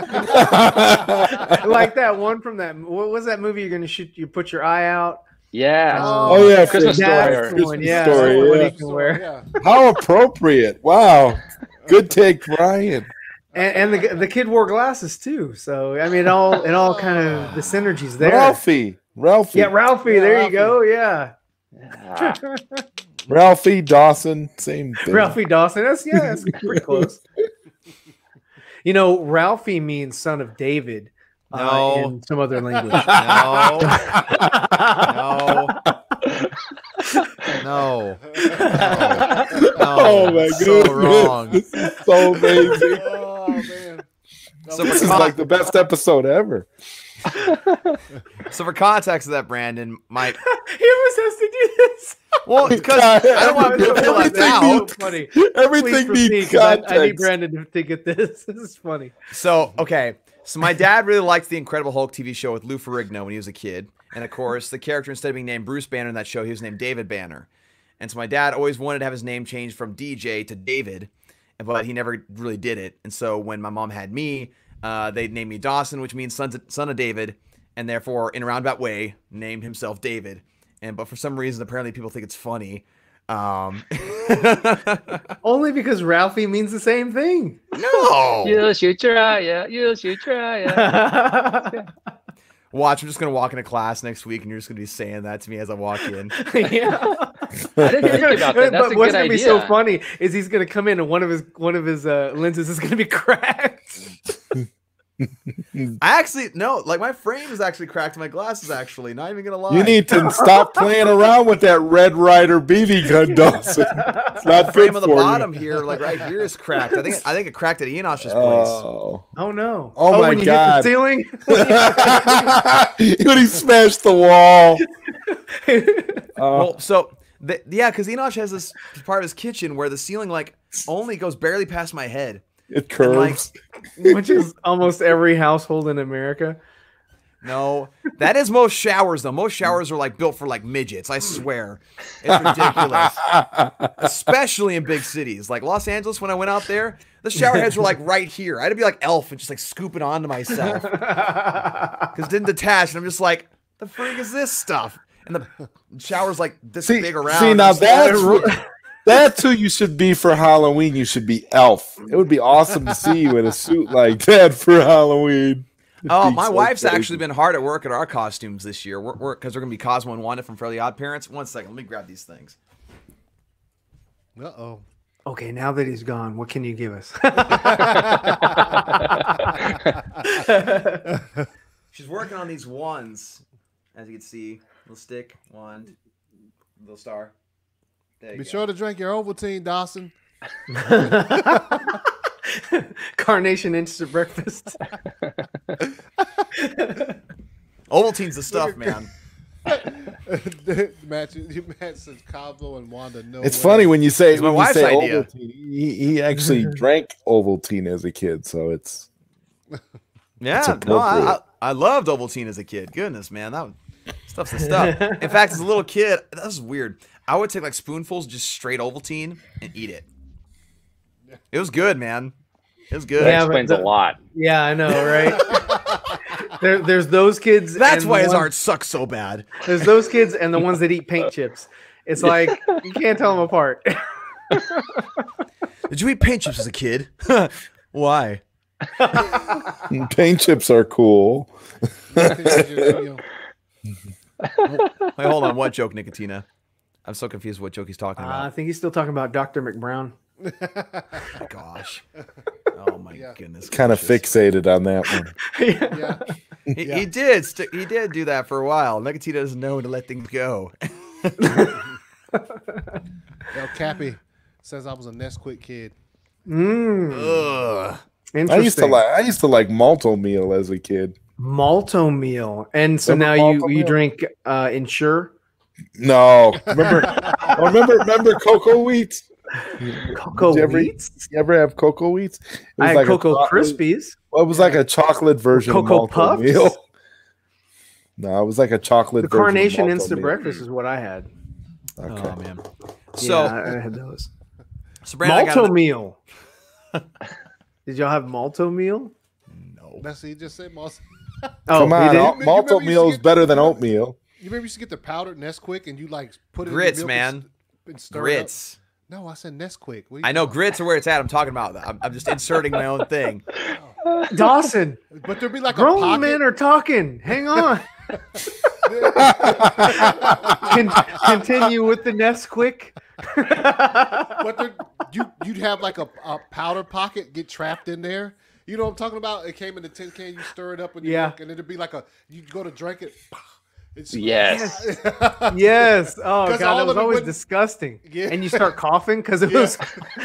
like that one from that. What was that movie? You're gonna shoot. You put your eye out. Yeah. Oh yeah, Christmas Story. Christmas Story. He can wear. How appropriate! Wow, good take, Brian. And the kid wore glasses too, so I mean, it all kind of the synergies there. Ralphie. Yeah, Ralphie. There you go. Yeah. Ralphie Dawson, same thing. Ralphie Dawson. That's pretty close. You know, Ralphie means son of David. In some other language. No. Oh my goodness. So wrong. This is so amazing. Oh man. So this is like the best episode ever. So for context of that, Brandon, he always has to do this. Well, because I don't want people to feel left out. Funny. Everything needs context. I need Brandon to get this. This is funny. So, okay. So my dad really liked the Incredible Hulk TV show with Lou Ferrigno when he was a kid. And of course, the character, instead of being named Bruce Banner in that show, he was named David Banner. And so my dad always wanted to have his name changed from DJ to David, but he never really did it. And so when my mom had me, they named me Dawson, which means son of David, and therefore, in a roundabout way, named himself David. But for some reason, apparently people think it's funny. Only because Ralphie means the same thing. No. You should try, yeah. Watch, I'm just going to walk into class next week and you're just going to be saying that to me as I walk in. Yeah. I didn't think about that. That's but what's going to be so funny is he's going to come in and one of his lenses is going to be cracked. I actually, no, like my frame is actually cracked in my glasses, actually. Not even going to lie. You need to stop playing around with that Red Ryder BB gun, Dawson. It's not the frame good on the for bottom you. here, like right here, is cracked. I think it cracked at Enosh's place. Oh no! Oh my when you God! Hit the ceiling when he smashed the wall. Well, so because Enosh has this part of his kitchen where the ceiling like only goes barely past my head. It curves, which is almost every household in America. No, that is most showers though. Most showers are like built for like midgets. I swear, it's ridiculous. Especially in big cities like Los Angeles. When I went out there, the shower heads were like right here. I had to be like Elf and just like scoop it onto myself because it didn't detach. And I'm just like, the freak is this stuff? And the shower's like this big around. See now that's who you should be for Halloween. You should be Elf. It would be awesome to see you in a suit like that for Halloween. Oh, my wife's actually been hard at work at our costumes this year. Because we're going to be Cosmo and Wanda from Fairly Odd Parents. One second, let me grab these things. Uh-oh. Okay, now that he's gone, what can you give us? She's working on these ones, as you can see. Little stick, wand, little star. Be sure to drink your Ovaltine, Dawson. Carnation instant breakfast. Ovaltine's the stuff, man. Matt says Cabo and Wanda. No, it's funny when you say it's my wife's idea. Ovaltine. He actually drank Ovaltine as a kid, so it's yeah. No, I loved Ovaltine as a kid. Goodness, man, that stuff's the stuff. In fact, as a little kid, this is weird. I would take like spoonfuls, just straight Ovaltine, and eat it. It was good, man. It was good. That explains a lot. Yeah, I know, right? There's those kids. That's why his art sucks so bad. There's those kids and the ones that eat paint chips. It's like you can't tell them apart. Did you eat paint chips as a kid? Why? Paint chips are cool. Wait, hold on. What joke, Nicotina? I'm so confused what joke he's talking about. I think he's still talking about Dr. McBrown. Gosh. Oh my goodness. Kind of fixated on that one. Yeah. He did do that for a while. Nicotina doesn't know when to let things go. Cappy says I was a Nesquik kid. Ugh. I used to like Malto Meal as a kid. Malto Meal. And so now you drink Ensure? No. Remember Cocoa Wheats? Cocoa Wheats? You ever have Cocoa Wheats? I had Cocoa Krispies. Well, it was like a chocolate version Cocoa of Malto Puffs? Meal. No, it was like a chocolate The version Carnation of Malto Instant Meal. Breakfast is what I had. Okay. Oh man. So I had those. So Brandon, Malto Meal. Did y'all have Malto Meal? No. That's he just said Malto. Come on, Malto Meal is better than oatmeal. You remember you used to get the powdered Nesquik and you like put it grits, in the milk man. and stir Grits. It up? No, I said Nesquik. I know grits are where it's at. I'm talking about. I'm just inserting my own thing. Dawson. But there'd be like grown a pocket. men are talking. Hang on. Continue with the Nesquik. But you'd have like a powder pocket get trapped in there. You know what I'm talking about? It came in the tin can. You stir it up in your milk, and it'd be like you go to drink it. Yes. Yes. Oh god, that was always disgusting. Yeah. And you start coughing because it was.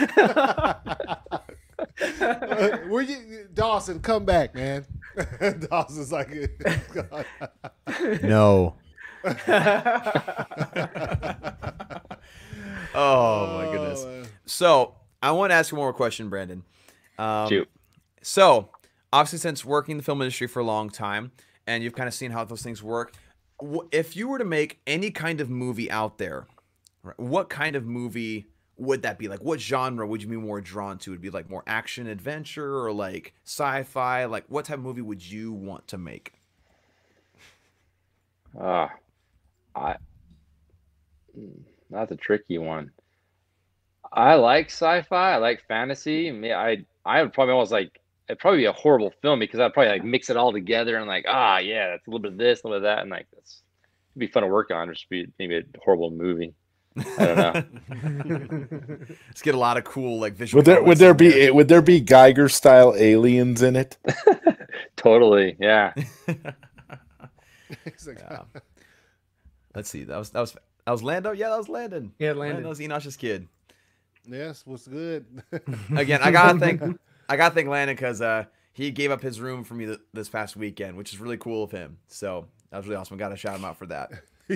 Where you, Dawson? Come back, man. Dawson's like, no. Oh my goodness. So I want to ask you one more question, Brandon. Shoot. So obviously, since working in the film industry for a long time, and you've kind of seen how those things work, if you were to make any kind of movie out there, what kind of movie would that be? Like, what genre would you be more drawn to? Would it be like more action adventure or like sci-fi? Like, what type of movie would you want to make? That's a tricky one. I like sci-fi. I like fantasy. I would probably almost like, it'd probably be a horrible film because I'd probably like mix it all together and like, yeah, it's a little bit of this, a little bit of that, and like it'd be fun to work on. Just be maybe a horrible movie. I don't know. Let's get a lot of cool like visual. Would there be Geiger style aliens in it? Totally, yeah. Yeah. Let's see. That was Lando. Yeah, that was Landon. Yeah, Landon. That was Enosh's kid. Yes, what's good? Again, I gotta thank Landon because he gave up his room for me this past weekend, which is really cool of him. So that was really awesome. Gotta shout him out for that.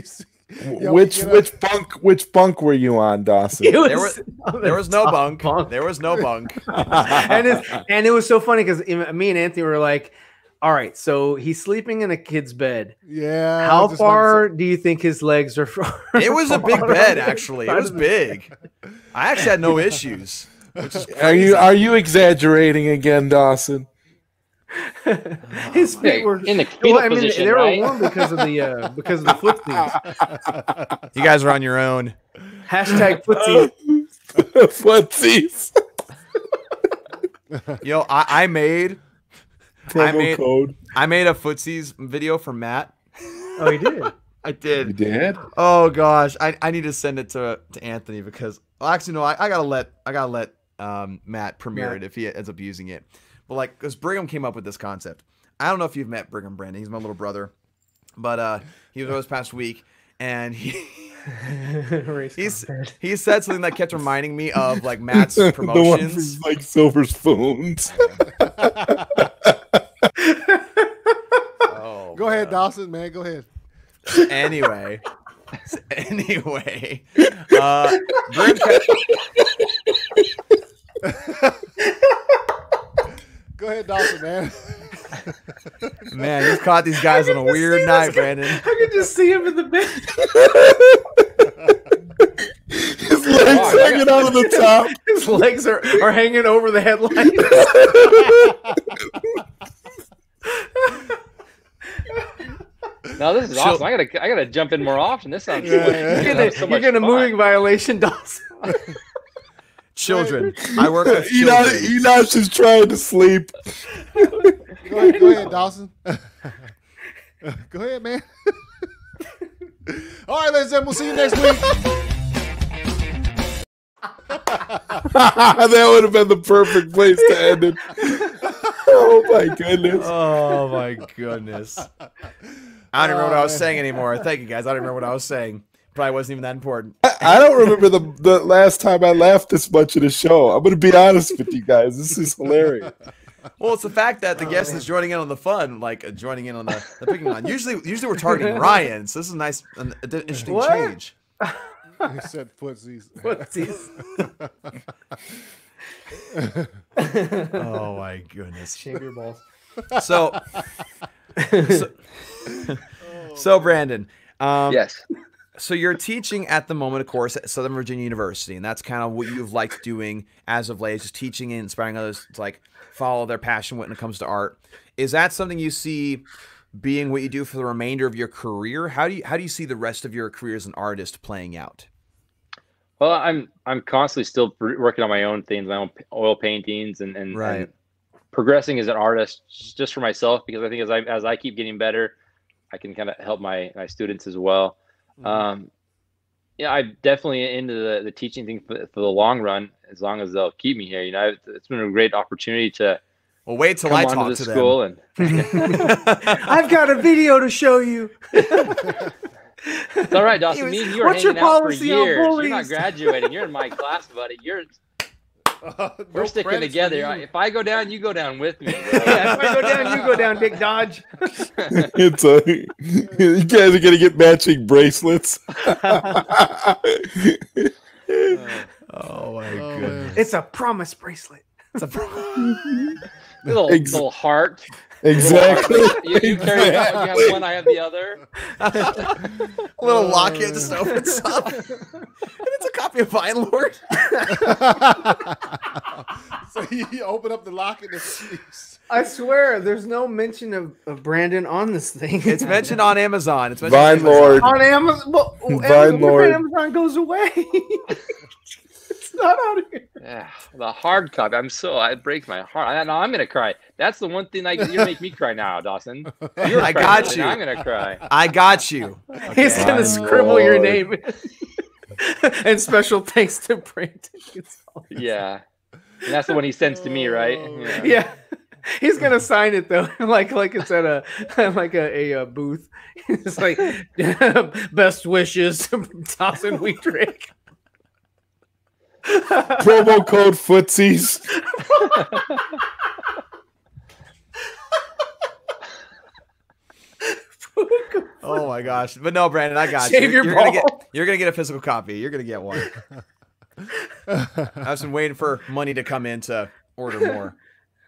Which bunk were you on, Dawson? There was no bunk. There was no bunk. and it was so funny because me and Anthony were like, all right, so he's sleeping in a kid's bed. Yeah. How far do you think his legs are from? It was a big bed, actually. It was big. I actually had no issues. Which is crazy. Are you exaggerating again, Dawson? His feet were in the fetal position, they were right? warm because of the footsies. You guys are on your own. Hashtag footsies. Footsies. Yo, I made code. I made a footsies video for Matt. Oh, you did? I did. You did? Oh gosh, I need to send it to Anthony because actually no, I gotta let Matt premiere it if he ends up using it. But like, because Brigham came up with this concept. I don't know if you've met Brigham, Brandon. He's my little brother, but he was over this past week, and He said something that kept reminding me of like Matt's the promotions. one from, like Silver Spoons. Oh, Go ahead, Dawson, man. Go ahead. Anyway, Go ahead, Dawson, man. Man, you caught these guys on a weird night, Brandon. I can just see him in the bed. His legs hanging out of the top. His legs are hanging over the headlights. No, this is awesome. I gotta jump in more often. This sounds so much, You're gonna moving violation, Dawson. Children. I work with children. Enoch is trying to sleep. Go ahead, Dawson. Go ahead, man. All right, ladies and gentlemen, we'll see you next week. That would have been the perfect place to end it. Oh my goodness. Oh my goodness. I don't remember what I was saying anymore. Thank you, guys. I don't remember what I was saying. Probably wasn't even that important. I don't remember the last time I laughed this much at a show. I'm going to be honest with you guys. This is hilarious. Well, it's the fact that the guest is joining in on the fun, like joining in on the picking on. Usually we're targeting Ryan, so this is a nice, interesting change. He said footsies. Oh my goodness. Shave your balls. So Brandon. yes. So you're teaching at the moment, of course, at Southern Virginia University, and that's kind of what you've liked doing as of late, just teaching and inspiring others to like follow their passion when it comes to art. Is that something you see being what you do for the remainder of your career? How do you see the rest of your career as an artist playing out? Well, I'm constantly still working on my own things, my own oil paintings, and right. And progressing as an artist just for myself, because I think as I keep getting better, I can kind of help my students as well. Mm-hmm. Yeah, I'm definitely into the teaching thing for the long run, as long as they'll keep me here. You know, it's been a great opportunity to. Well, wait till I talk to school them. I've got a video to show you. It's all right, Dawson. Me and you are hanging out for years. You're not graduating. You're in my class, buddy. We're sticking together. If I go down, you go down with me. Yeah, if I go down, you go down, Dick Dodge. You guys are gonna get matching bracelets. Oh my goodness! It's a promise bracelet. It's a little heart. Exactly. You carry that one. You have one. I have the other. A little locket just opens up, and it's a copy of Vine Lord. So you open up the locket. I swear, there's no mention of Brandon on this thing. It's mentioned on Amazon. It's Vine Lord on Amazon. Well, Vine Lord. Amazon goes away. It's not out here. Yeah, the hard copy. I break my heart. I'm gonna cry. That's the one thing you make me cry now, Dawson. I got you. I'm gonna cry. I got you. Okay. He's gonna scribble your name. And special thanks to Brandon. Yeah, and that's the one he sends to me, right? Yeah. He's gonna sign it though, like it's at a booth. It's like best wishes, Dawson Weedrick. Promo code footsies. Oh my gosh! But no, Brandon, I got you. You're gonna get a physical copy. You're gonna get one. I've been waiting for money to come in to order more.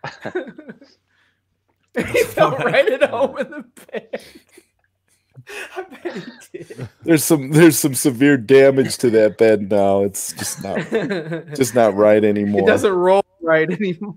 He felt right at home in the bed. I bet he did. There's some severe damage to that bed now. It's just not right anymore. It doesn't roll right anymore.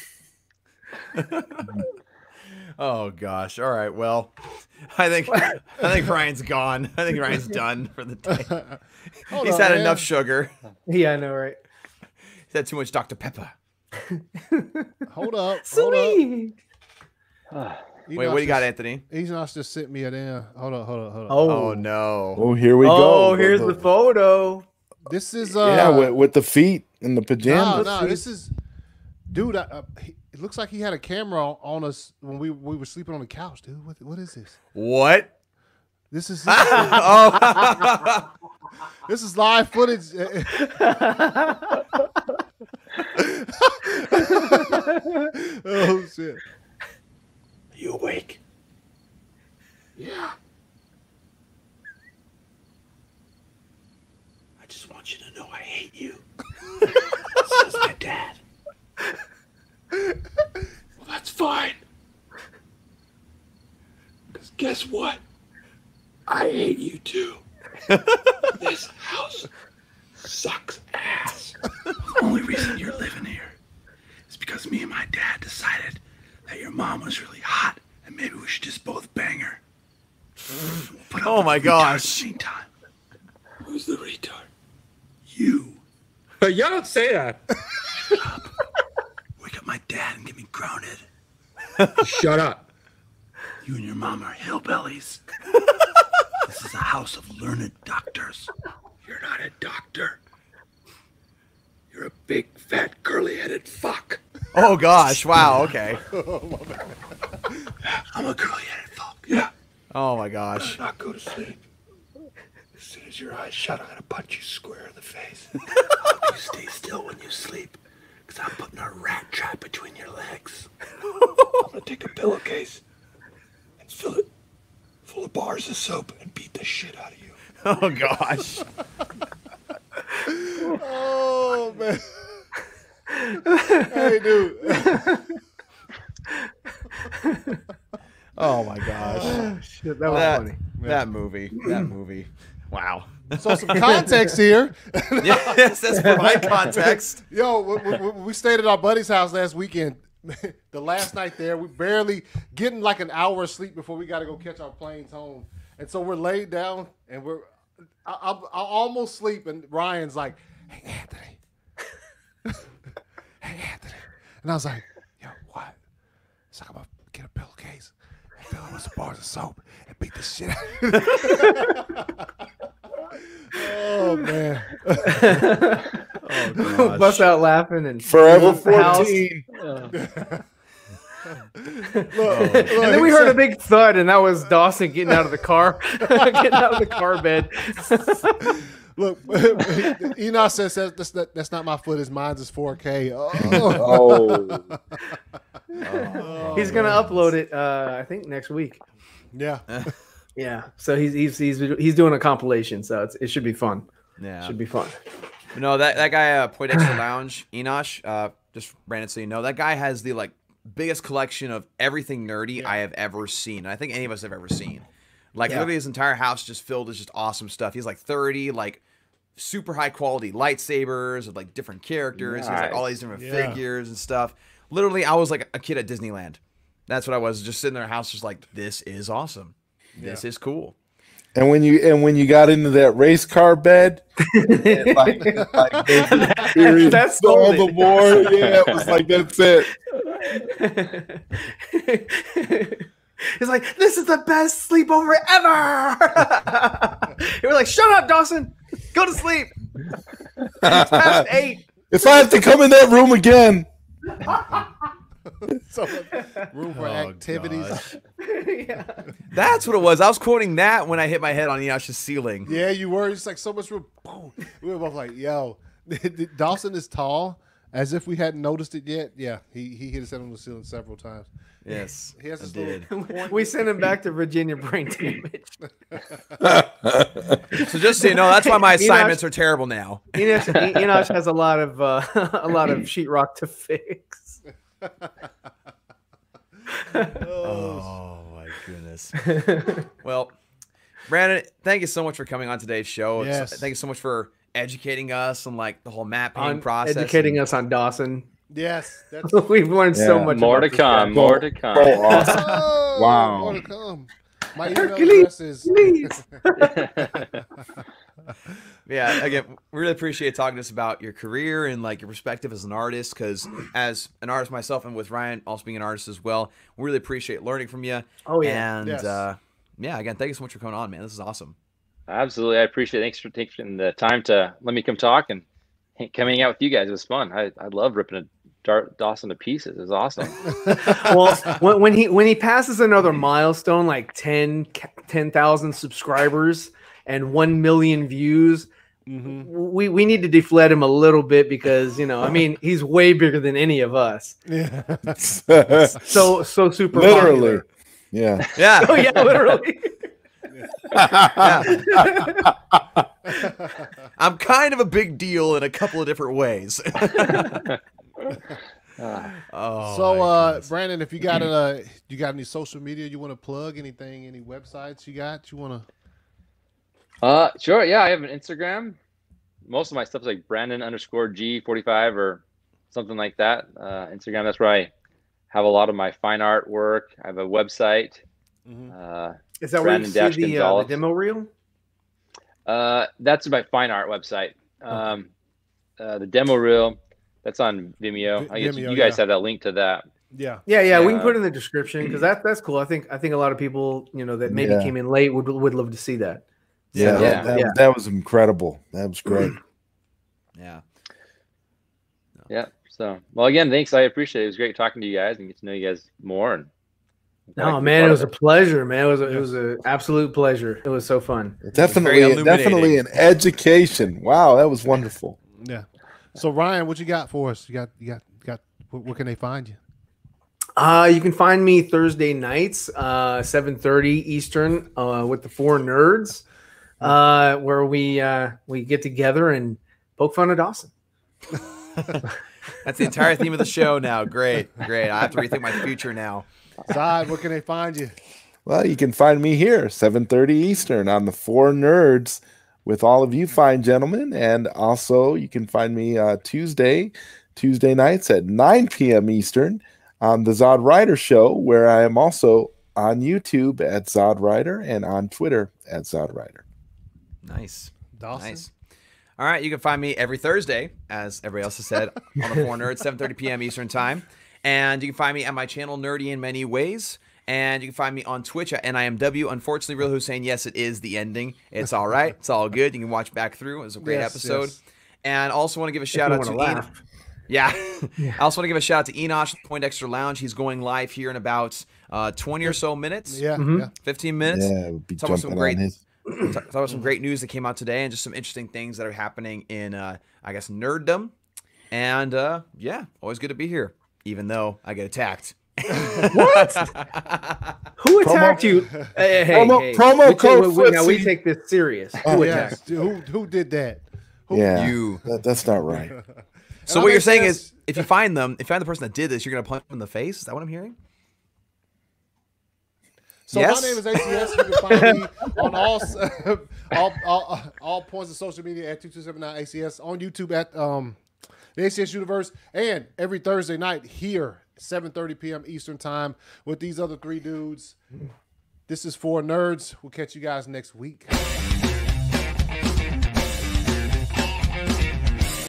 Oh gosh! All right. Well, I think Ryan's gone. I think Ryan's done for the day. He's had enough sugar. Yeah, I know, right? He's had too much Dr. Pepper. Hold up. Sweet. Wait, what do you got, Anthony? He's not just sent me a damn. Hold on. Oh no! Oh, here we go. Oh, here's the photo. This is with the feet and the pajamas. No, this is, dude. It looks like he had a camera on us when we were sleeping on the couch, dude. What is this? What? This is. Oh. This is live footage. Oh shit! Are you awake? Yeah. I just want you to know I hate you. So does my dad. Well, that's fine. Because guess what? I hate you too. This house sucks ass. The only reason you're living here is because me and my dad decided that your mom was really hot and maybe we should just both bang her. We'll Oh my gosh. Meantime, who's the retard? You. Y'all don't say that. Shut up. Wake up my dad and get me grounded. Shut up. You and your mom are hillbillies. This is a house of learned doctors. You're not a doctor. You're a big, fat, curly-headed fuck. Oh gosh! Wow. Okay. I'm a curly-headed fuck. Yeah. Oh my gosh. Not go to sleep. As soon as your eyes shut, I'm gonna punch you square in the face. I hope you stay still when you sleep, because I'm putting a rat trap between your legs. I'm gonna take a pillowcase and fill it full of bars of soap and beat the shit out of you. Oh gosh. Oh man. Hey, dude. Oh my gosh. Shit, that was funny. That movie. Wow. So some context here. Yes, that's provide context. Yo, we stayed at our buddy's house last weekend. The last night there, we barely getting like an hour of sleep before we got to go catch our planes home. And so we're laid down and I almost sleep. And Ryan's like, "Hey, Anthony." "Hey, Anthony." And I was like, "Yo, what?" It's like, "I'm going to get a pillowcase and fill it with some bars of soap and beat the shit out of you." Oh, man. Oh, Bust out laughing and Forever the house. 14. Look, And then we heard a big thud, and that was Dawson getting out of the car, getting out of the car bed. Look, Enoch says that's not my footage. Mine's is 4K. Oh. He's gonna upload it, I think next week. Yeah. Yeah. So he's doing a compilation, so it should be fun. Yeah. Should be fun. No, that guy, Poindexter Lounge, Enoch, just Brandon, so you know, that guy has the biggest collection of everything nerdy I have ever seen. And I think any of us have ever seen. Literally his entire house just filled with just awesome stuff. He's 30 super high quality lightsabers with different characters. Nice. He has all these different figures and stuff. Literally, I was like a kid at Disneyland. That's what I was, just sitting in their house, just this is awesome. This is cool. And when you got into that race car bed, and that's all the more. Yeah, it was that's it. He's like, "This is the best sleepover ever." You were like, "Shut up, Dawson. Go to sleep. It's past 8. If I have to come in that room again." So room for activities. Yeah. That's what it was. I was quoting that when I hit my head on Enoch's ceiling. Yeah, you were. It's so much room. Boom. We were both like, "Yo, Dawson is tall." As if we hadn't noticed it yet. Yeah, he hit his head on the ceiling several times. Yes, he has this did. We sent him back to Virginia brain damage. So just so you know, that's why my assignments are terrible now. Enoch has a lot of sheetrock to fix. Oh my goodness. Well, Brandon, thank you so much for coming on today's show. Yes. Thank you so much for educating us on the whole map painting process. Educating us on Dawson. Yes. We've learned so much. More to come. More to come. Oh, awesome. Oh, Wow. More to come. My email address is. Yeah, again, we really appreciate talking to us about your career and your perspective as an artist, because as an artist myself and with Ryan also being an artist as well, we really appreciate learning from you. Oh yeah. And yeah, again, thank you so much for coming on, man. This is awesome. Absolutely. I appreciate it. Thanks for taking the time to let me come talk and coming out with you guys. It was fun. I love ripping Dawson to pieces. It was awesome. Well, when he passes another milestone, like 10,000 subscribers, and 1 million views. We need to deflate him a little bit because, you know, I mean, he's way bigger than any of us. Yeah. so super literally. popular. Yeah. Yeah. Oh, yeah, literally. I'm kind of a big deal in a couple of different ways. Brandon, if you got any social media you want to plug, anything, any websites you want to? Sure. Yeah, I have an Instagram. Most of my stuff is like Brandon_G45 or something like that. Instagram. That's where I have a lot of my fine art work. I have a website. Is that where you see the demo reel? That's my fine art website. The demo reel, that's on Vimeo. I guess you guys have that link to that. Yeah. We can put it in the description because that's cool. I think a lot of people, you know, that maybe came in late would love to see that. That was incredible. That was great. Yeah. So, well, again, thanks. I appreciate it. It was great talking to you guys and get to know you guys more. And oh man, it was a pleasure, man. It was an absolute pleasure. It was so fun. Definitely an education. Wow, that was wonderful. Yeah. So Ryan, what you got for us? You got. Where can they find you? You can find me Thursday nights, 7:30 Eastern, with the Four Nerds, where we get together and poke fun at Dawson. That's the entire theme of the show now. Great. I have to rethink my future now. Zod, where can they find you? Well, you can find me here, 7:30 Eastern on the Four Nerds with all of you fine gentlemen. And also you can find me Tuesday nights at 9 p.m. Eastern on the Zod Rider Show, where I am also on YouTube at Zod Rider and on Twitter at Zod Rider. Nice. Dawson? Nice. All right, you can find me every Thursday, as everybody else has said, on the Four Nerds, 7:30 p.m. Eastern Time. And you can find me at my channel, Nerdy in Many Ways. And you can find me on Twitch at NIMW. Unfortunately, Real Hussein, yes, it is the ending. It's all right. It's all good. You can watch back through. It was a great episode. Yes. And also want to give a shout out to Enoch. Yeah. I also want to give a shout out to Enoch, Poindexter Lounge. He's going live here in about 20 or so minutes. 15 minutes. Yeah, it would be talk about some his... great news that came out today and just some interesting things that are happening in, I guess, nerddom. And always good to be here, even though I get attacked. What? Who attacked you? Hey, promo code. Now we take this serious. Who attacked? Who did that? You. That's not right. So what you're saying is, if you find the person that did this, you're gonna punch them in the face. Is that what I'm hearing? So my name is ACS. You can find me on all points of social media at 2279 ACS, on YouTube at the ACS Universe, and every Thursday night here, 7:30 p.m. Eastern Time, with these other three dudes. This is Four Nerds. We'll catch you guys next week.